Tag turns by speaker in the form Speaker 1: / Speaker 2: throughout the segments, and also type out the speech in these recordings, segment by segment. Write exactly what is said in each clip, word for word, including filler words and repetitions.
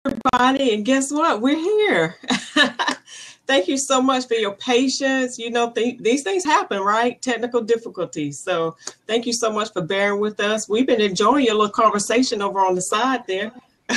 Speaker 1: everybody, and guess what? We're here. Thank you so much for your patience. You know, th these things happen, right? Technical difficulties. So thank you so much for bearing with us. We've been enjoying your little conversation over on the side there.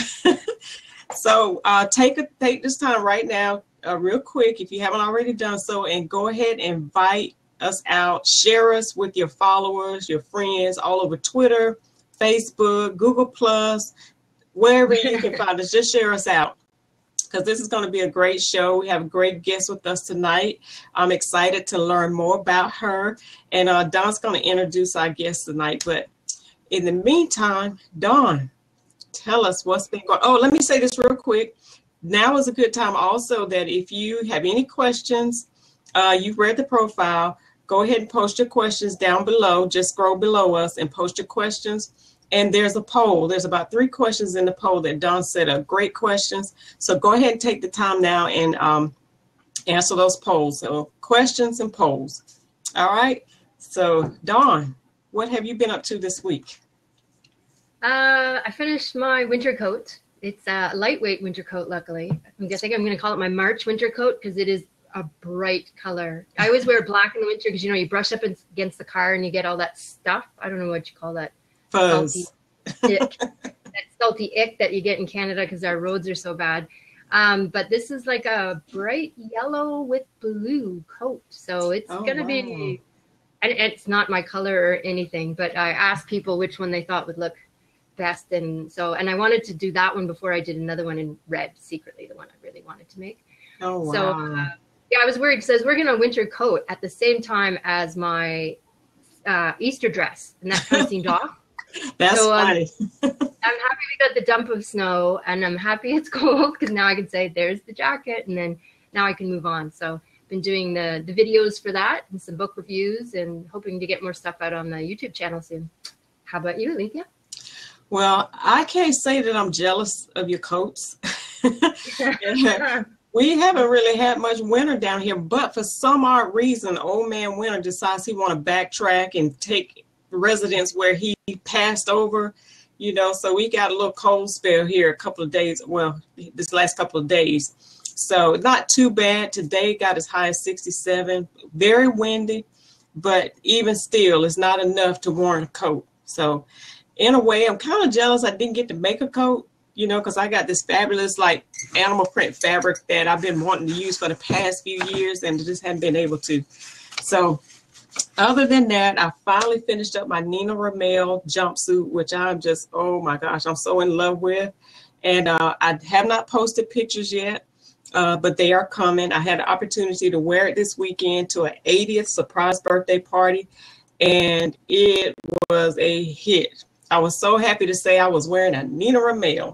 Speaker 1: So uh, take a, take this time right now, uh, real quick, if you haven't already done so, and go ahead and invite us out. Share us with your followers, your friends, all over Twitter, Facebook, Google Plus, wherever you can find us. Just share us out, because this is going to be a great show. We have a great guest with us tonight. I'm excited to learn more about her. And uh, Dawn's going to introduce our guest tonight. But in the meantime, Dawn, tell us what's been going on. Oh, let me say this real quick. Now is a good time also that if you have any questions, uh, you've read the profile, go ahead and post your questions down below. Just scroll below us and post your questions. And there's a poll. There's about three questions in the poll that Dawn set up. Great questions. So go ahead and take the time now and um, answer those polls. So questions and polls. All right. So Dawn, what have you been up to this week?
Speaker 2: Uh, I finished my winter coat. It's a lightweight winter coat, luckily. I'm guessing I'm going to call it my March winter coat because it is a bright color. I always wear black in the winter because, you know, you brush up against the car and you get all that stuff. I don't know what you call that.
Speaker 1: Fuzz.
Speaker 2: Salty ick. That salty ick that you get in Canada because our roads are so bad. Um, but this is like a bright yellow with blue coat. So it's oh, going to wow. be, and it's not my color or anything, but I asked people which one they thought would look best. And so, and I wanted to do that one before I did another one in red, secretly, the one I really wanted to make.
Speaker 1: Oh, wow.
Speaker 2: So, uh, yeah, I was worried because I was working on winter coat at the same time as my uh, Easter dress, and that kind of seemed off.
Speaker 1: That's
Speaker 2: so, um,
Speaker 1: funny.
Speaker 2: I'm happy we got the dump of snow, and I'm happy it's cold because now I can say there's the jacket, and then now I can move on. So I've been doing the, the videos for that and some book reviews and hoping to get more stuff out on the YouTube channel soon. How about you, Alethea?
Speaker 1: Well, I can't say that I'm jealous of your coats. We haven't really had much winter down here, but for some odd reason, old man winter decides he want to backtrack and take residence where he passed over, you know, so we got a little cold spell here a couple of days, well, this last couple of days. So not too bad. Today got as high as sixty-seven, very windy, but even still, it's not enough to warrant a coat. So in a way, I'm kind of jealous I didn't get to make a coat, you know, because I got this fabulous like animal print fabric that I've been wanting to use for the past few years and just haven't been able to. So other than that, I finally finished up my Nina Ramel jumpsuit, which I'm just, oh my gosh, I'm so in love with. And uh, I have not posted pictures yet, uh, but they are coming. I had an opportunity to wear it this weekend to an eightieth surprise birthday party, and it was a hit. I was so happy to say I was wearing a Nina Ramel.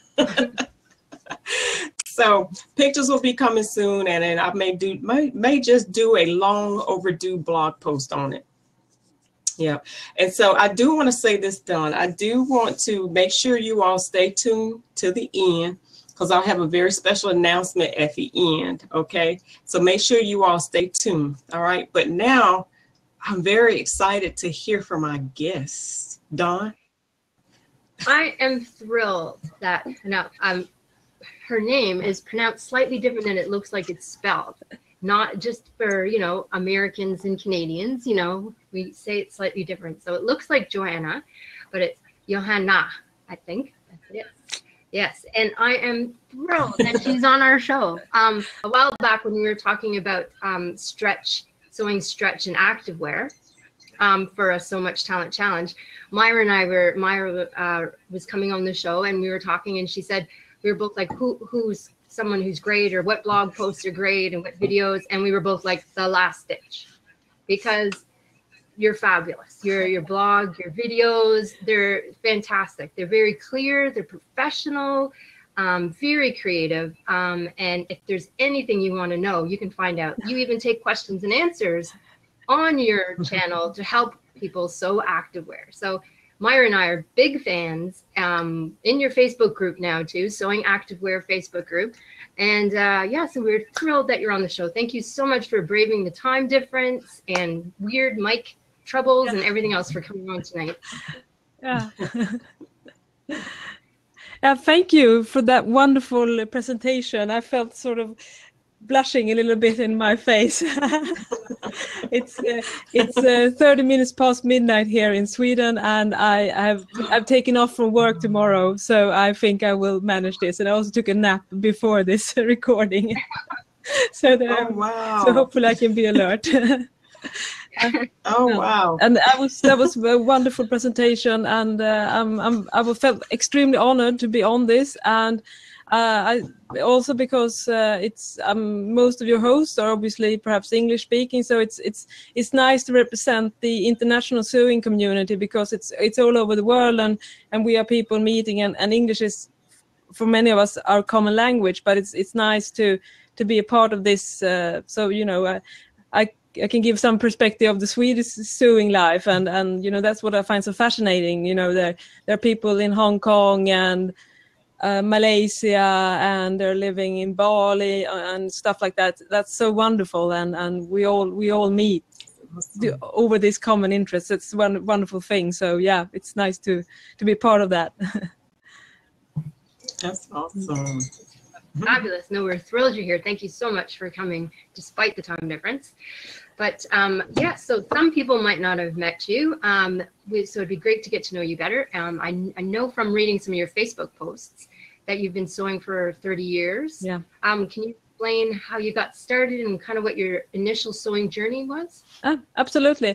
Speaker 1: So pictures will be coming soon, and then I may do may, may just do a long overdue blog post on it. Yeah, and so I do want to say this, Dawn. I do want to make sure you all stay tuned to the end because I'll have a very special announcement at the end. Okay, so make sure you all stay tuned. All right, but now I'm very excited to hear from our guests. Dawn?
Speaker 2: I am thrilled that now um, her name is pronounced slightly different than it looks like it's spelled. Not just for, you know, Americans and Canadians, you know, we say it slightly different. So it looks like Johanna, but it's Johanna, I think. That's it. Yes, and I am thrilled that she's on our show. Um, a while back when we were talking about um, stretch, sewing stretch and activewear, Um, for a So Much Talent Challenge, Myra and I were, Myra uh, was coming on the show and we were talking and she said, we were both like, who who's someone who's great or what blog posts are great and what videos? And we were both like, The Last Stitch, because you're fabulous. Your, your blog, your videos, they're fantastic. They're very clear, they're professional, um, very creative. Um, and if there's anything you want to know, you can find out. You even take questions and answers on your channel to help people sew activewear. So Myra and I are big fans um, in your Facebook group now too, Sewing Activewear Facebook group. And uh, yeah, so we're thrilled that you're on the show. Thank you so much for braving the time difference and weird mic troubles and everything else for coming on tonight.
Speaker 3: Yeah. Uh, thank you for that wonderful presentation. I felt sort of blushing a little bit in my face. it's uh, it's uh, thirty minutes past midnight here in Sweden, and I have I've taken off from work tomorrow, so I think I will manage this. And I also took a nap before this recording, so that
Speaker 1: Oh, wow.
Speaker 3: so hopefully I can be alert.
Speaker 1: Oh, wow.
Speaker 3: And I was that was a wonderful presentation, and uh, I'm, I'm I felt extremely honored to be on this, and uh, I also because uh, it's um, most of your hosts are obviously perhaps English speaking, so it's it's it's nice to represent the international sewing community, because it's it's all over the world, and and we are people meeting, and, and English is for many of us our common language, but it's it's nice to to be a part of this. Uh, so you know, I, I I can give some perspective of the Swedish sewing life, and and you know that's what I find so fascinating. You know, there there are people in Hong Kong and uh, Malaysia, and they're living in Bali and stuff like that. That's so wonderful, and and we all we all meet over this common interest. It's one wonderful thing. So yeah, it's nice to to be part of that.
Speaker 1: That's awesome.
Speaker 2: Fabulous. No, we're thrilled you're here. Thank you so much for coming despite the time difference. But um, yeah, so some people might not have met you. Um, we, so it'd be great to get to know you better. Um, I, I know from reading some of your Facebook posts that you've been sewing for thirty years.
Speaker 3: Yeah.
Speaker 2: Um, can you explain how you got started and kind of what your initial sewing journey was?
Speaker 3: Uh, absolutely.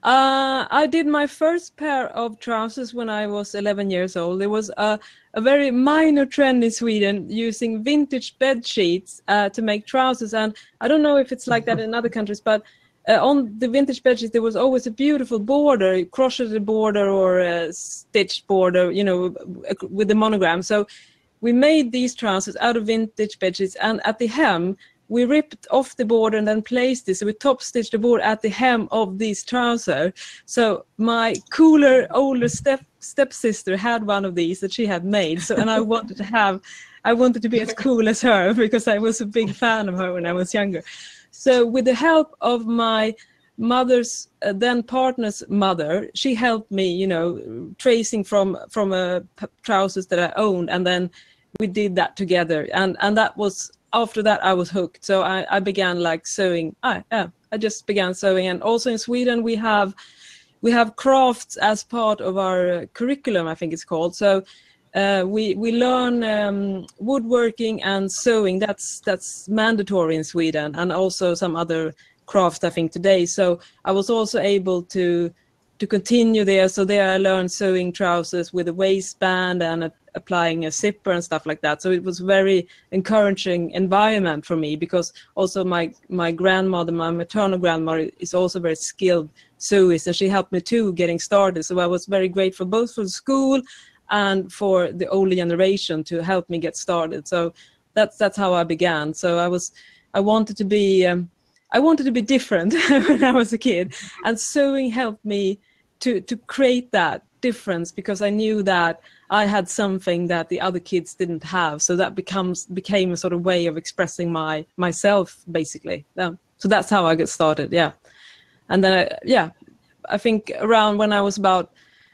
Speaker 3: Uh, I did my first pair of trousers when I was eleven years old. There was a, a very minor trend in Sweden using vintage bed sheets uh, to make trousers. And I don't know if it's like that in other countries, but uh, on the vintage bed sheets, there was always a beautiful border, crocheted border or a stitched border, you know, with the monogram. So we made these trousers out of vintage bed sheets, and at the hem, we ripped off the border and then placed this. So we top stitched the border at the hem of these trousers. So my cooler older step stepsister had one of these that she had made. So and I wanted to have, I wanted to be as cool as her, because I was a big fan of her when I was younger. So with the help of my mother's uh, then partner's mother, she helped me, you know, tracing from from a uh, trousers that I owned, and then we did that together, and and that was. After that, I was hooked. So I, I began like sewing. I, yeah, I just began sewing. And also in Sweden, we have we have crafts as part of our curriculum, I think it's called. So uh, we we learn um, woodworking and sewing. That's that's mandatory in Sweden, and also some other crafts, I think, today. So I was also able to to continue there. So there I learned sewing trousers with a waistband and a, applying a zipper and stuff like that. So it was very encouraging environment for me, because also my my grandmother, my maternal grandmother, is also very skilled sewist, and she helped me too getting started. So I was very grateful both for the school and for the older generation to help me get started. So that's that's how I began. So I was I wanted to be um, I wanted to be different when I was a kid, and sewing helped me to to create that difference, because I knew that I had something that the other kids didn't have. So that becomes became a sort of way of expressing my myself, basically. Yeah. So that's how I got started. Yeah. And then I, yeah, I think around when I was about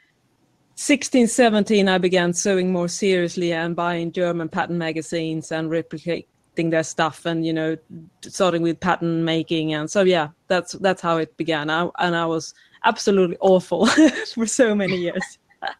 Speaker 3: sixteen, seventeen, I began sewing more seriously and buying German pattern magazines and replicating their stuff, and you know, starting with pattern making. And so yeah, that's that's how it began. I, and I was absolutely awful for so many years.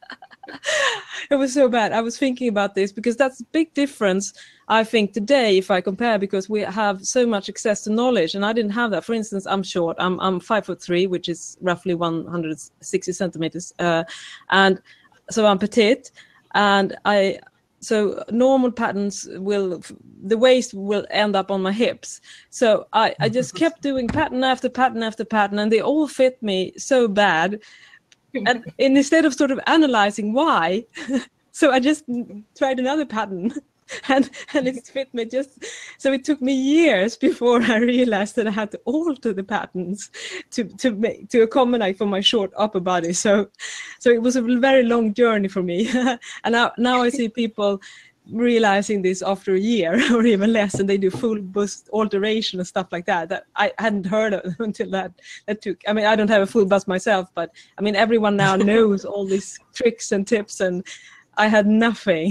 Speaker 3: It was so bad. I was thinking about this because that's a big difference, I think, today if I compare, because we have so much access to knowledge, and I didn't have that. For instance, I'm short. I'm I'm five foot three, which is roughly one hundred sixty centimeters, uh, and so I'm petite, and I. So normal patterns will, the waist will end up on my hips. So I, I just kept doing pattern after pattern after pattern, and they all fit me so bad. And, and instead of sort of analyzing why, so I just tried another pattern, and and it fit me just. So it took me years before I realized that I had to alter the patterns to to make to accommodate for my short upper body. So, so it was a very long journey for me. And now now I see people realizing this after a year or even less, and they do full bust alteration and stuff like that that I hadn't heard of until that that took. I mean, I don't have a full bust myself, but I mean everyone now knows all these tricks and tips, and I had nothing.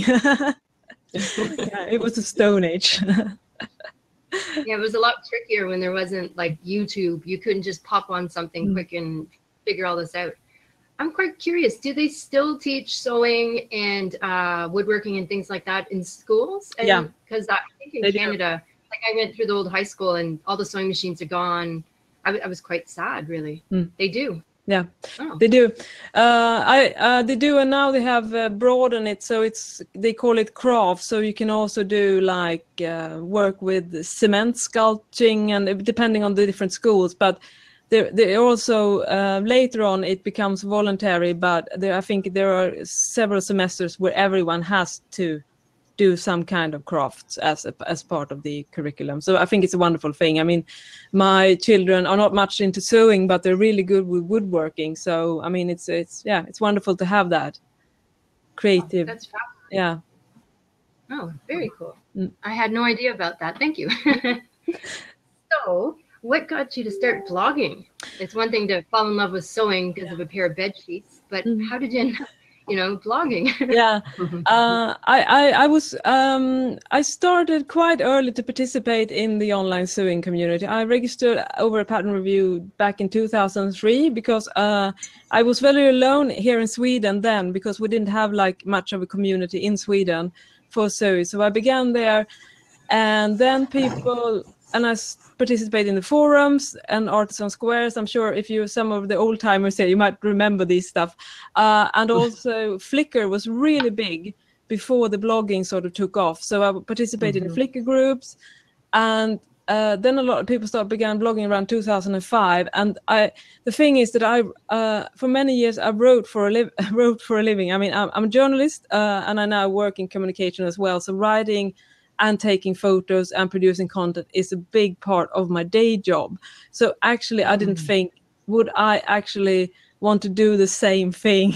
Speaker 3: Yeah, it was a stone age.
Speaker 2: Yeah, it was a lot trickier when there wasn't like YouTube. You couldn't just pop on something
Speaker 3: Mm.
Speaker 2: quick and figure all this out. I'm quite curious. Do they still teach sewing and uh, woodworking and things like that in schools? And,
Speaker 3: Yeah.
Speaker 2: Because I think in
Speaker 3: They do.
Speaker 2: Canada, like I went through the old high school and all the sewing machines are gone. I, w- I was quite sad, really.
Speaker 3: Mm.
Speaker 2: They do.
Speaker 3: Yeah,
Speaker 2: Oh.
Speaker 3: they do. Uh, I uh, they do, and now they have uh, broadened it, so it's they call it craft. So you can also do like uh, work with cement sculpting, and depending on the different schools. But they they also uh, later on it becomes voluntary. But there, I think there are several semesters where everyone has to do some kind of crafts as a, as part of the curriculum. So I think it's a wonderful thing. I mean, my children are not much into sewing, but they're really good with woodworking. So I mean, it's it's yeah, it's wonderful to have that creative.
Speaker 2: That's fabulous.
Speaker 3: Yeah.
Speaker 2: Oh, very cool.
Speaker 3: Mm.
Speaker 2: I had no idea about that. Thank you. So, what got you to start blogging? It's one thing to fall in love with sewing because of a pair of bed sheets, but
Speaker 3: Mm.
Speaker 2: how did you end up, you know, blogging?
Speaker 3: Yeah, uh, I, I I was um, I started quite early to participate in the online sewing community. I registered over a pattern review back in two thousand three because uh, I was very alone here in Sweden then, because we didn't have like much of a community in Sweden for sewing. So I began there, and then people and I s- participated in the forums and artisan squares. I'm sure if you some of the old timers here, you might remember these stuff. Uh, and also Flickr was really big before the blogging sort of took off. So I participated
Speaker 1: Mhm.
Speaker 3: in Flickr groups, and uh, then a lot of people started began blogging around two thousand five. And I, the thing is that I, uh, for many years, I wrote for a live, wrote for a living. I mean, I'm, I'm a journalist, uh, and I now work in communication as well. So writing and taking photos and producing content is a big part of my day job. So actually, I didn't think, would I actually want to do the same thing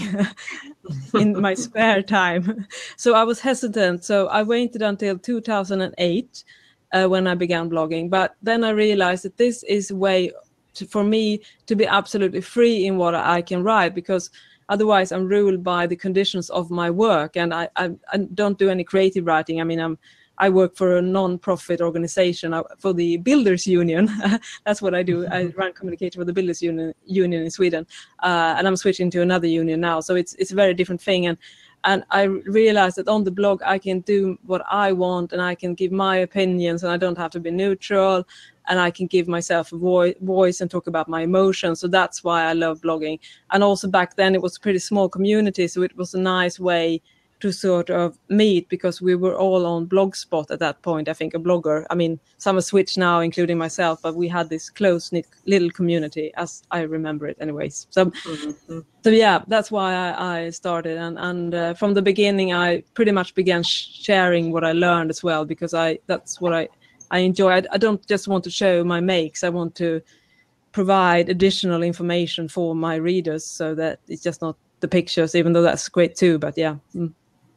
Speaker 3: in my spare time? So I was hesitant. So I waited until two thousand eight uh, when I began blogging. But then I realized that this is a way to, for me to be absolutely free in what I can write, because otherwise I'm ruled by the conditions of my work, and I, I, I don't do any creative writing. I mean, I'm I work for a non-profit organization uh, for the Builders Union. That's what I do. I run communication for the Builders Union, union in Sweden, uh, and I'm switching to another union now. So it's it's a very different thing. And and I realized that on the blog I can do what I want, and I can give my opinions, and I don't have to be neutral, and I can give myself a vo- voice and talk about my emotions. So that's why I love blogging. And also back then it was a pretty small community, so it was a nice way to sort of meet, because we were all on Blogspot at that point. I think a blogger, I mean, some have switched now, including myself, but we had this close-knit little community, as I remember it anyways. So,
Speaker 1: Mhm.
Speaker 3: so yeah, that's why I, I started. And, and uh, from the beginning, I pretty much began sh- sharing what I learned as well, because I that's what I, I enjoy. I, I don't just want to show my makes. I want to provide additional information for my readers, so that it's just not the pictures, even though that's great too. But yeah. Mm.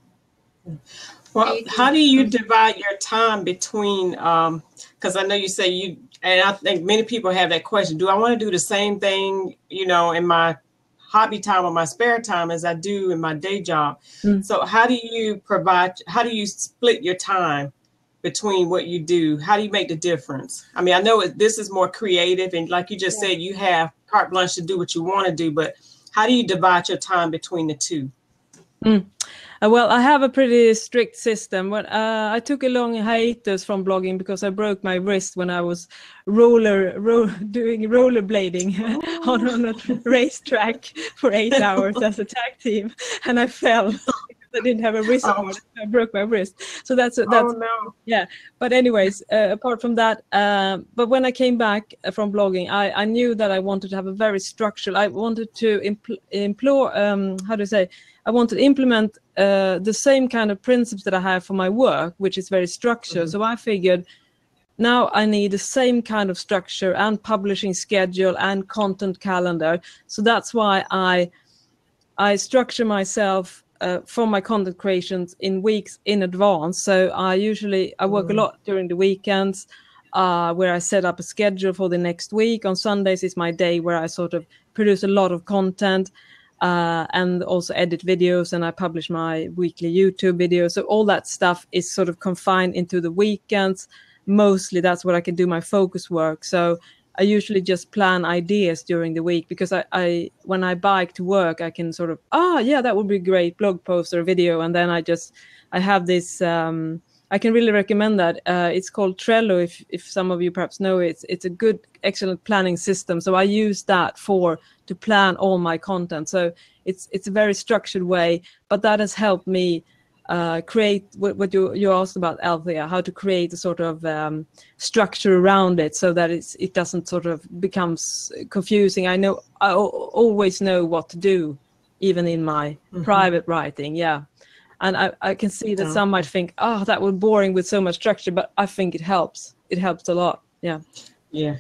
Speaker 1: Well, how do you divide your time between, um, because I know you say you, and I think many people have that question, do I want to do the same thing, you know, in my hobby time or my spare time as I do in my day job?
Speaker 3: Mm.
Speaker 1: So how do you provide, how do you split your time between what you do? How do you make the difference? I mean, I know it, this is more creative, and like you just
Speaker 2: Yeah.
Speaker 1: said, you have carte blanche to do what you want to do, but how do you divide your time between the two?
Speaker 3: Mm. Uh, well, I have a pretty strict system. When uh, I took a long hiatus from blogging because I broke my wrist when I was roller ro- doing rollerblading on, on a racetrack for eight hours as a tag team, and I fell because I didn't have a wrist
Speaker 1: Oh.
Speaker 3: guard. I broke my wrist. So that's that's
Speaker 1: Oh no.
Speaker 3: yeah. But anyways, uh, apart from that, um, but when I came back from blogging, I, I knew that I wanted to have a very structured. I wanted to impl- implore. Um, how do you say? I wanted to implement uh, the same kind of principles that I have for my work, which is very structured. Mm-hmm. So I figured now I need the same kind of structure and publishing schedule and content calendar. So that's why I I structure myself uh, for my content creations in weeks in advance. So I usually I work mm. a lot during the weekends, uh, where I set up a schedule for the next week. On Sundays is my day where I sort of produce a lot of content. uh, and also edit videos, and I publish my weekly YouTube videos. So all that stuff is sort of confined into the weekends. Mostly that's what I can do my focus work. So I usually just plan ideas during the week, because I, I when I bike to work, I can sort of, ah, yeah, that would be a great blog post or video. And then I just, I have this, um, I can really recommend that. Uh, it's called Trello. If, if some of you perhaps know it, it's, it's a good, excellent planning system. So I use that for, to plan all my content. So it's, it's a very structured way, but that has helped me Uh, create what, what you you asked about, Althea, how to create a sort of um, structure around it, so that it's it doesn't sort of becomes confusing. I know I always know what to do, even in my mm-hmm. private writing. Yeah, and I, I can see that yeah. some might think, oh, that was boring with so much structure, but I think it helps. It helps a lot. Yeah.
Speaker 1: Yeah.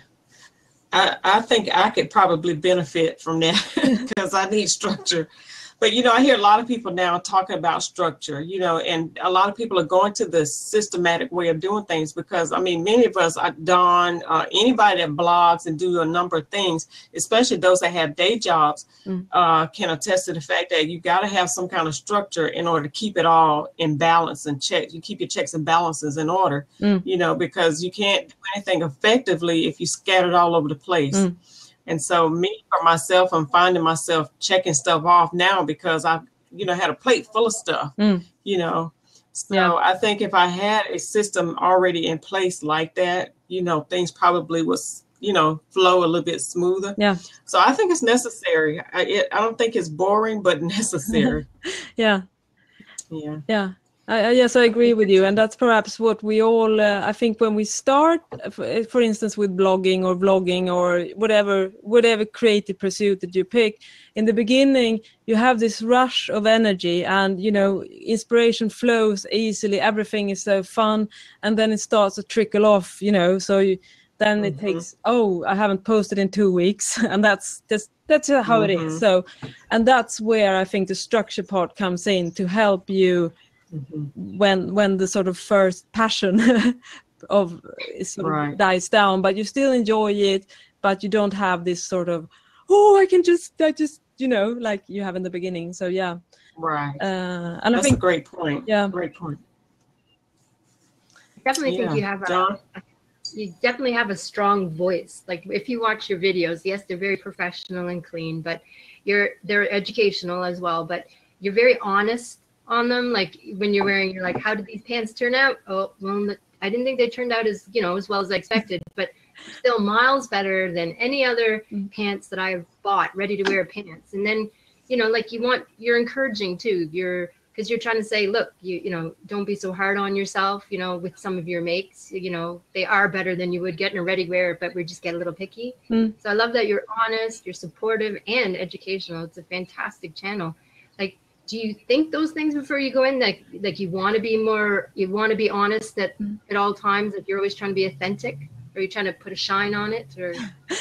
Speaker 1: I, I think I could probably benefit from that because I need structure. But, you know, I hear a lot of people now talking about structure, you know, and a lot of people are going to the systematic way of doing things because, I mean, many of us, Dawn, uh, anybody that blogs and do a number of things, especially those that have day jobs, mm. uh, can attest to the fact that you got to have some kind of structure in order to keep it all in balance and check. You keep your checks and balances in order, mm. you know, because you can't do anything effectively if you scatter it all over the place. Mm. And so me, for myself, I'm finding myself checking stuff off now because I've, you know, had a plate full of stuff, mm. you know. So yeah. I think if I had a system already in place like that, you know, things probably was, you know, flow a little bit smoother.
Speaker 3: Yeah.
Speaker 1: So I think it's necessary. I, it, I don't think it's boring, but necessary.
Speaker 3: yeah.
Speaker 1: Yeah.
Speaker 3: Yeah. Uh, yes, I agree with you. And that's perhaps what we all, uh, I think when we start, for, for instance, with blogging or vlogging or whatever, whatever creative pursuit that you pick, in the beginning, you have this rush of energy and, you know, inspiration flows easily. Everything is so fun. And then it starts to trickle off, you know, so you, then mm-hmm. it takes, oh, I haven't posted in two weeks. And that's just, that's how mm-hmm. it is. So, and that's where I think the structure part comes in to help you. Mm-hmm. when when the sort of first passion of sort of right. dies down, but you still enjoy it, but you don't have this sort of, oh, I can just I just you know, like you have in the beginning. So yeah,
Speaker 1: right.
Speaker 3: Uh, and
Speaker 1: that's
Speaker 3: I think,
Speaker 1: a great point.
Speaker 3: Yeah,
Speaker 1: great point.
Speaker 2: I definitely yeah. think you have a, you definitely have a strong voice. Like if you watch your videos, yes, they're very professional and clean, but you're they're educational as well. But you're very honest on them. Like when you're wearing, you're like, how did these pants turn out? Oh, well, I didn't think they turned out as, you know, as well as I expected, but still miles better than any other mm. pants that I've bought, ready to wear pants. And then, you know, like you want, you're encouraging too. You're, because you're trying to say, look, you, you know, don't be so hard on yourself, you know, with some of your makes, you know, they are better than you would get in a ready wear, but we just get a little picky. Mm. So I love that you're honest, you're supportive and educational. It's a fantastic channel. Like, do you think those things before you go in? Like, like you want to be more, you want to be honest at, at all times? If you're always trying to be authentic, or are you trying to put a shine on it? Or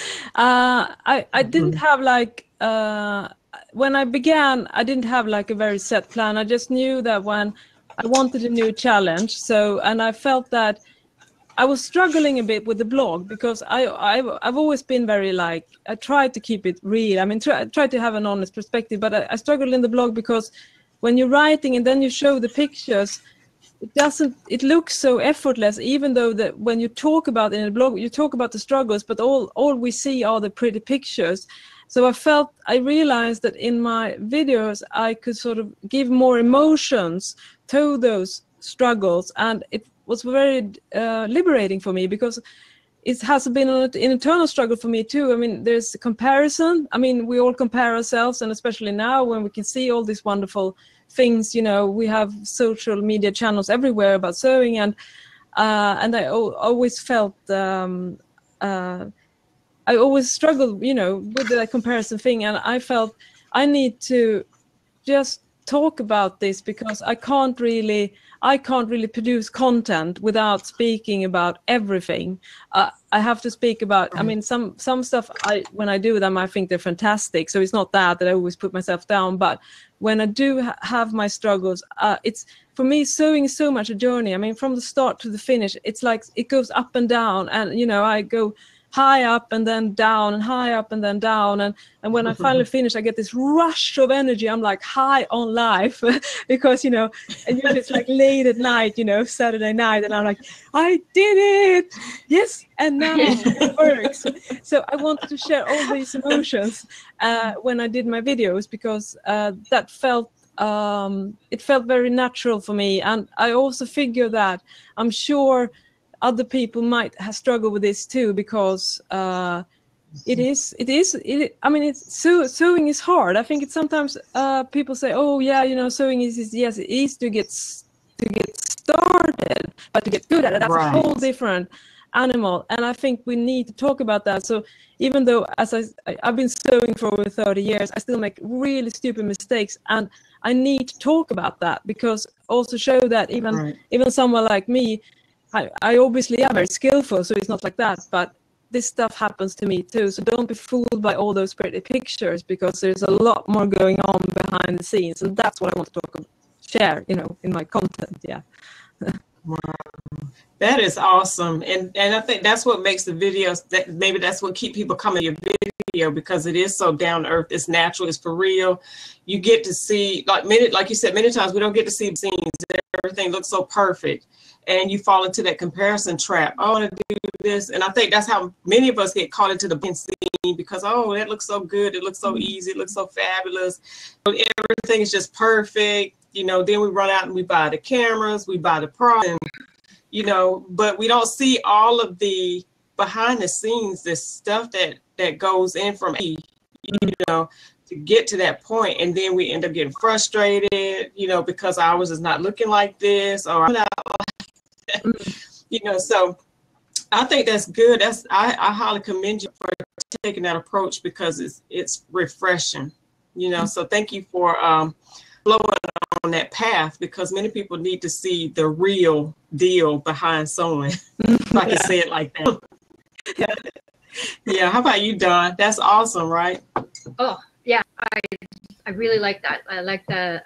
Speaker 3: uh, I I didn't have like uh, when I began, I didn't have like a very set plan. I just knew that when I wanted a new challenge, so and I felt that I was struggling a bit with the blog because I, I I've always been very like, I tried to keep it real. I mean, try, I tried to have an honest perspective, but I, I struggled in the blog because when you're writing and then you show the pictures, it doesn't, it looks so effortless, even though that when you talk about in a blog, you talk about the struggles, but all, all we see are the pretty pictures. So I felt, I realized that in my videos, I could sort of give more emotions to those struggles. And it was very uh, liberating for me because it has been an internal struggle for me too. I mean, there's a comparison. I mean, we all compare ourselves, and especially now when we can see all these wonderful things, you know, we have social media channels everywhere about sewing, and uh, and I always felt, um, uh, I always struggled, you know, with the comparison thing, and I felt I need to just talk about this because I can't really, I can't really produce content without speaking about everything. Uh, I have to speak about, I mean, some some stuff, I when I do them, I think they're fantastic. So it's not that, that I always put myself down. But when I do ha- have my struggles, uh, it's, for me, sewing is so much a journey. I mean, from the start to the finish, it's like it goes up and down. And, you know, I go, high up and then down and high up and then down. And, and when I finally finish, I get this rush of energy. I'm like high on life because, you know, and usually it's like late at night, you know, Saturday night. And I'm like, I did it. Yes. And now it works. So I wanted to share all these emotions uh, when I did my videos because uh, that felt Um, it felt very natural for me. And I also figure that I'm sure other people might have struggled with this too, because uh, it is, it is, it, I mean, it's, sew, sewing is hard. I think it's sometimes uh, people say, oh yeah, you know, sewing is, is, yes, it is to get, to get started, but to get good at it, that's right. A whole different animal. And I think we need to talk about that. So even though, as I, I've been sewing for over thirty years, I still make really stupid mistakes. And I need to talk about that, because also show that even right. even someone like me, I, I obviously am very skillful, so it's not like that, but this stuff happens to me too. So don't be fooled by all those pretty pictures, because there's a lot more going on behind the scenes, and that's what I want to talk about, share, you know, in my content. Yeah.
Speaker 1: Wow. That is awesome. And and I think that's what makes the videos, that maybe that's what keep people coming to your video, because it is so down to earth, it's natural, it's for real. You get to see, like many, like you said, many times we don't get to see scenes. Everything looks so perfect. And you fall into that comparison trap. I want to do this. And I think that's how many of us get caught into the scene, because, oh, that looks so good. It looks so easy. It looks so fabulous. Everything is just perfect. You know, then we run out and we buy the cameras, we buy the props, and, you know, but we don't see all of the behind the scenes, this stuff that, that goes in from, you know, to get to that point. And then we end up getting frustrated, you know, because ours is not looking like this, or I'm not like that. You know, so I think that's good. That's I, I highly commend you for taking that approach, because it's it's refreshing, you know. So thank you for um flowing on that path, because many people need to see the real deal behind sewing. If I can say it like that. Yeah. Yeah. How about you, Dawn? That's awesome, right?
Speaker 2: Oh, yeah. I I really like that. I like the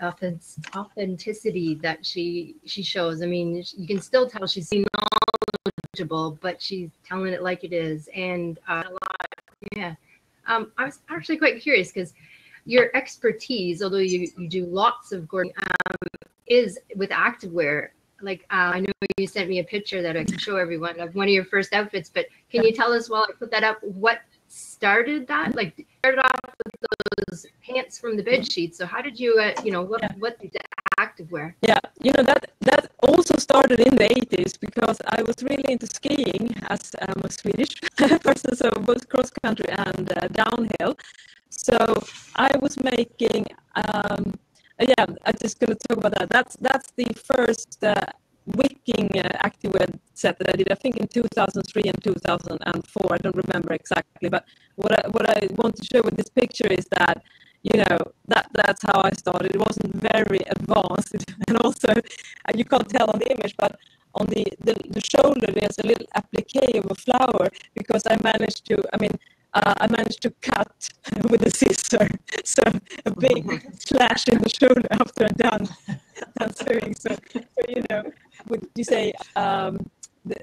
Speaker 2: authenticity that she she shows. I mean, you can still tell she's knowledgeable, but she's telling it like it is. And uh, a lot, yeah. Um, I was actually quite curious, because your expertise, although you, you do lots of Gordon, um, is with activewear. Like, uh, I know you sent me a picture that I can show everyone of one of your first outfits, but can you tell us, while I put that up, what started that? Like, started off with those pants from the bed sheets. So how did you, uh, you know, what, yeah. what did activewear?
Speaker 3: Yeah, you know, that, that also started in the eighties, because I was really into skiing, as I'm a Swedish person, so both cross country and uh, downhill. So I was making, um, yeah, I'm just going to talk about that. That's that's the first uh, wicking uh, activewear set that I did, I think in two thousand three and two thousand four. I don't remember exactly, but what I, what I want to show with this picture is that, you know, that that's how I started. It wasn't very advanced, and also uh, you can't tell on the image, but on the, the, the shoulder there's a little applique of a flower, because I managed to, I mean, Uh, I managed to cut with a scissor, so a big slash in the shoulder after I'm done, done sewing. So, so, you know, would you say, um, the,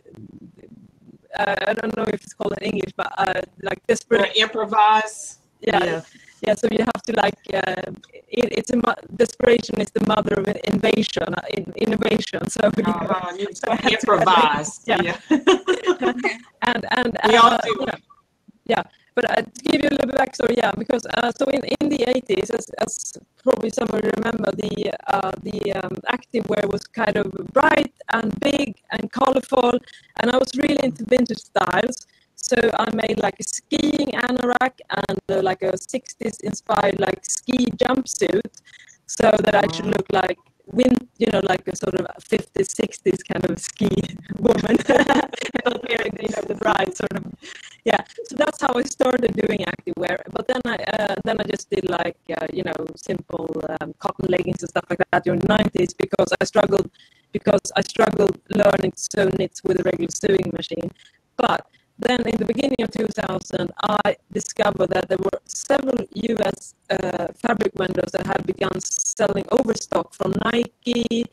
Speaker 3: uh, I don't know if it's called in English, but uh, like desperate.
Speaker 1: Or improvise.
Speaker 3: Yeah, yeah, yeah. So you have to like, uh, it, it's a desperation is the mother of innovation, uh, in, innovation. So, you know,
Speaker 1: uh-huh. you so improvise. To, yeah.
Speaker 3: yeah. and and
Speaker 1: we
Speaker 3: uh,
Speaker 1: all do.
Speaker 3: Yeah. yeah. But uh, to give you a little backstory, yeah, because uh, so in, in the eighties, as, as probably some of you remember, the uh, the um, activewear was kind of bright and big and colorful, and I was really into vintage styles. So I made like a skiing anorak and uh, like a sixties inspired like ski jumpsuit, so that I should look like win, you know, like a sort of fifties, sixties kind of ski woman, not wearing, you know, the bride sort of. Yeah, so that's how I started doing activewear. But then I uh, then I just did like uh, you know, simple um, cotton leggings and stuff like that during the nineties, because I struggled because I struggled learning to sew knits with a regular sewing machine. But then in the beginning of two thousand, I discovered that there were several U S uh, fabric vendors that had begun selling overstock from Nike,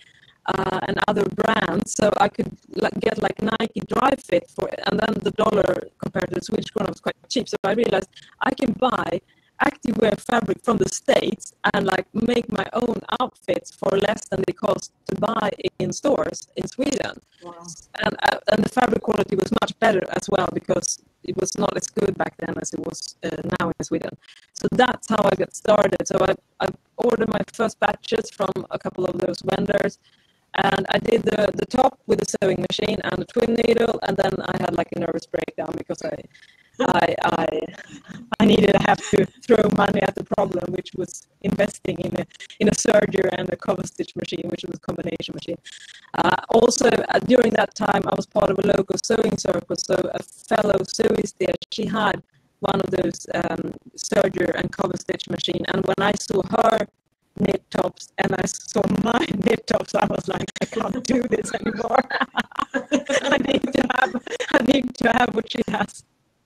Speaker 3: uh, and other brands. So I could like, get like Nike Dry Fit for it, and then the dollar compared to the Swedish krona was quite cheap. So I realized I can buy activewear fabric from the States and like make my own outfits for less than they cost to buy in stores in Sweden.
Speaker 1: Wow.
Speaker 3: And uh, and the fabric quality was much better as well because it was not as good back then as it was uh, now in Sweden. So that's how I got started. So I, I ordered my first batches from a couple of those vendors, and I did the, the top with a sewing machine and a twin needle, and then I had like a nervous breakdown because I I I, I needed to have to throw money at the problem, which was investing in a in a serger and a cover stitch machine, which was a combination machine. Uh, also, uh, during that time, I was part of a local sewing circle, so a fellow sewist there, she had one of those um, serger and cover stitch machine, and when I saw her knit tops and I saw my knit tops, I was like, I can't do this anymore. I need to have I need to have what she has.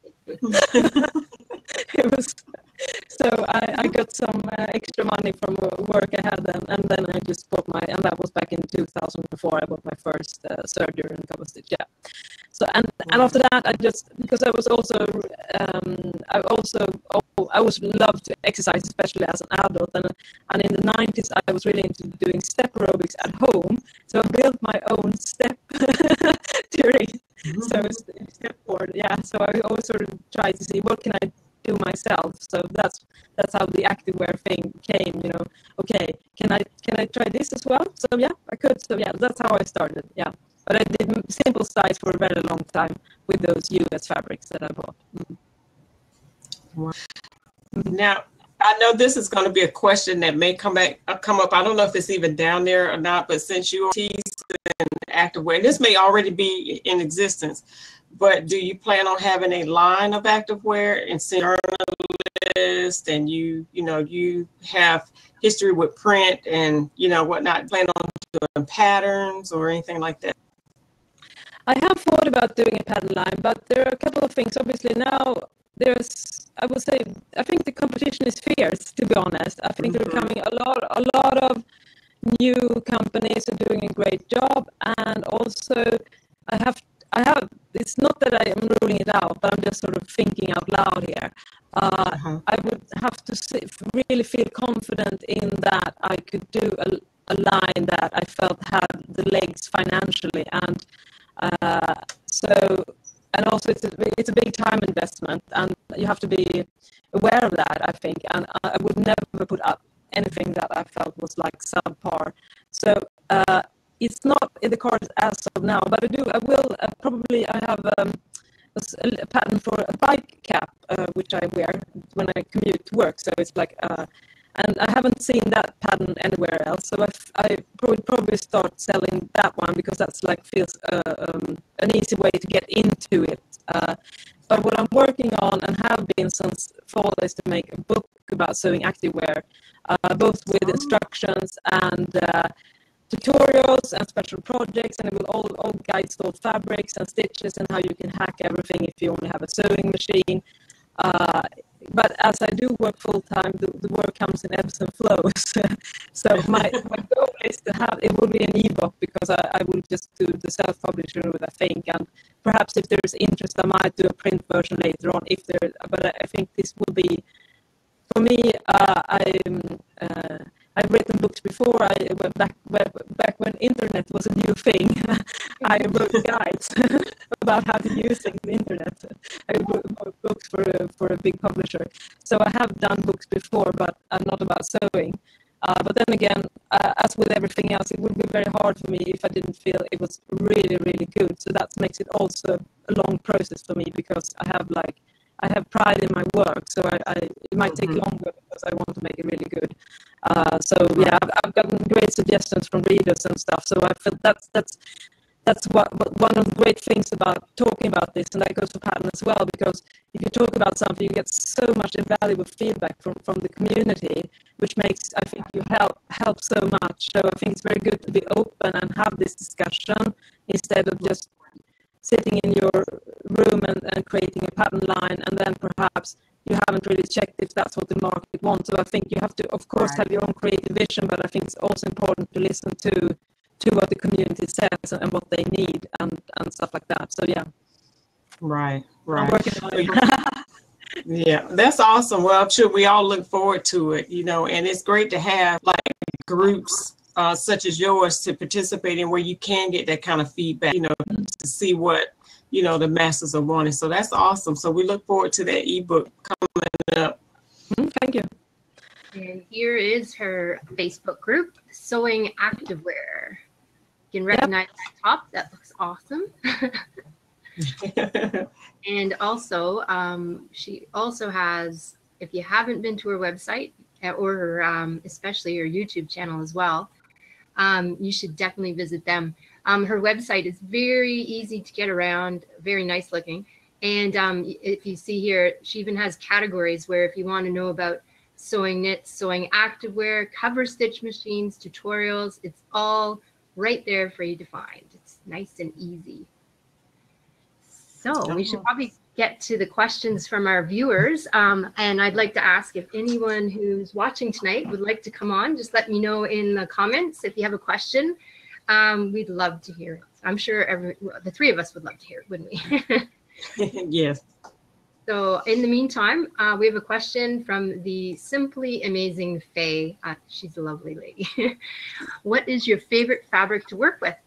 Speaker 3: It was so I, I got some uh, extra money from work I had then, and then I just bought my, and that was back in two thousand four. I bought my first uh, serger and cover stitch. Yeah. So and and after that, I just, because I was also um, I also oh, I always loved to exercise, especially as an adult, and and in the nineties I was really into doing step aerobics at home. So I built my own step during. Mm-hmm. So step board, yeah. So I always sort of try to see what can I do myself. So that's that's how the activewear thing came. You know, okay, can I can I try this as well? So yeah, I could. So yeah, that's how I started. Yeah, but I did simple size for a very long time with those U S fabrics that I bought. Mm.
Speaker 1: Wow. Now, I know this is going to be a question that may come back, uh, come up. I don't know if it's even down there or not, but since you are teasing activewear, and this may already be in existence, but do you plan on having a line of activewear and journalist, and you, you know, you have history with print and, you know, whatnot, plan on doing patterns or anything like that?
Speaker 3: I have thought about doing a pattern line, but there are a couple of things. Obviously now there's, I would say, I think the competition is fierce, to be honest. I think mm-hmm. there are coming a lot, a lot of new companies are doing a great job, and also I have, I have. It's not that I am ruling it out, but I'm just sort of thinking out loud here. Uh, uh-huh. I would have to see, really feel confident in that I could do a, a line that I felt had the legs financially, and uh, so. And also, it's a, it's a big time investment, and you have to be aware of that, I think. And I would never put up anything that I felt was like subpar. So uh, it's not in the cards as of now, but I do. I will uh, probably. I have um, a, a pattern for a bike cap, uh, which I wear when I commute to work. So it's like. Uh, And I haven't seen that pattern anywhere else, so I, I would probably start selling that one because that's like feels uh, um, an easy way to get into it. Uh, but what I'm working on and have been since fall is to make a book about sewing activewear, uh, both with instructions and uh, tutorials and special projects, and it will all, all guide stored fabrics and stitches and how you can hack everything if you only have a sewing machine. Uh, but as I do work full time, the, the work comes in ebbs and flows. So my, my goal is to have, it will be an ebook because I, I will just do the self-publishing route, I think, and perhaps if there's interest, I might do a print version later on. If there, but I think this will be, for me, uh, I. Uh, I've written books before. I went back back when internet was a new thing. I wrote guides about how to use the internet. I wrote books for a, for a big publisher. So I have done books before, but uh, not about sewing. Uh, but then again, uh, as with everything else, it would be very hard for me if I didn't feel it was really, really good. So that makes it also a long process for me because I have like. I have pride in my work, so I, I it might take mm-hmm. longer because I want to make it really good. Uh, so yeah, I've, I've gotten great suggestions from readers and stuff. So I feel that's that's that's what, what one of the great things about talking about this, and that goes for pattern as well. Because if you talk about something, you get so much invaluable feedback from, from the community, which makes I think you help help so much. So I think it's very good to be open and have this discussion instead of just sitting in your room and, and creating a pattern line, and then perhaps you haven't really checked if that's what the market wants. So I think you have to, of course, right. have your own creative vision, but I think it's also important to listen to to what the community says and what they need and, and stuff like that. So yeah.
Speaker 1: Right, right.
Speaker 3: I'm working on it.
Speaker 1: Yeah, that's awesome. Well, I'm sure we all look forward to it, you know, and it's great to have like groups uh, such as yours to participate in where you can get that kind of feedback, you know, to see what, you know, the masses are wanting. So that's awesome. So we look forward to that ebook coming up.
Speaker 3: Thank you.
Speaker 2: And here is her Facebook group, Sewing Activewear. You can recognize yep. that top. That looks awesome. And also, um, she also has, if you haven't been to her website or her, um, especially her YouTube channel as well, um, you should definitely visit them. Um, her website is very easy to get around, very nice looking. And um, if you see here, she even has categories where if you want to know about sewing knits, sewing activewear, cover stitch machines, tutorials, it's all right there for you to find. It's nice and easy. So we should probably get to the questions from our viewers. Um, and I'd like to ask if anyone who's watching tonight would like to come on, just let me know in the comments if you have a question. Um, we'd love to hear it. I'm sure every, the three of us would love to hear it, wouldn't we?
Speaker 1: Yes.
Speaker 2: So in the meantime, uh, we have a question from the Simply Amazing Faye. Uh, she's a lovely lady. What is your favorite fabric to work with?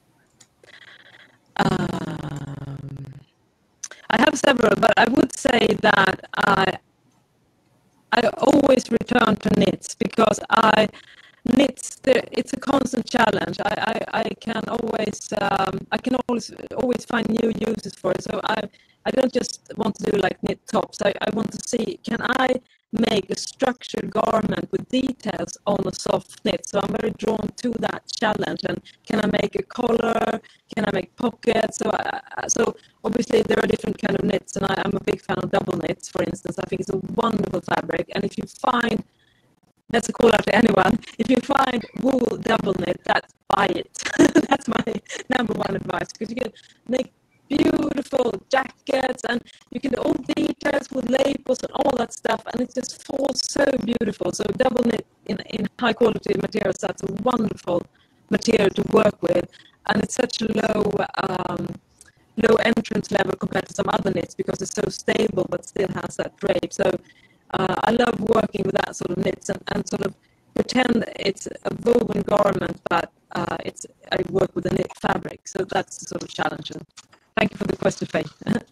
Speaker 3: Um, I have several, but I would say that I I always return to knits because I knits. It's a constant challenge. I I, I can always um, I can always always find new uses for it. So I I don't just want to do like knit tops. I, I want to see, can I make a structured garment with details on a soft knit? So I'm very drawn to that challenge. And can I make a collar? Can I make pockets? So I, so obviously there are different kind of knits, and I, I'm a big fan of double knits, for instance. I think it's a wonderful fabric. And if you find, that's a call out to anyone, if you find wool double knit, that's buy it. That's my number one advice, because you can make beautiful jackets and you can do all details with labels and all that stuff, and it just falls so beautiful. So double knit in, in high quality materials, that's a wonderful material to work with, and it's such a low um, low entrance level compared to some other knits because it's so stable but still has that drape. So uh, I love working with that sort of knits and, and sort of pretend it's a woven garment, but uh, it's I work with a knit fabric. So that's the sort of challenge. Thank you for the question, Faye.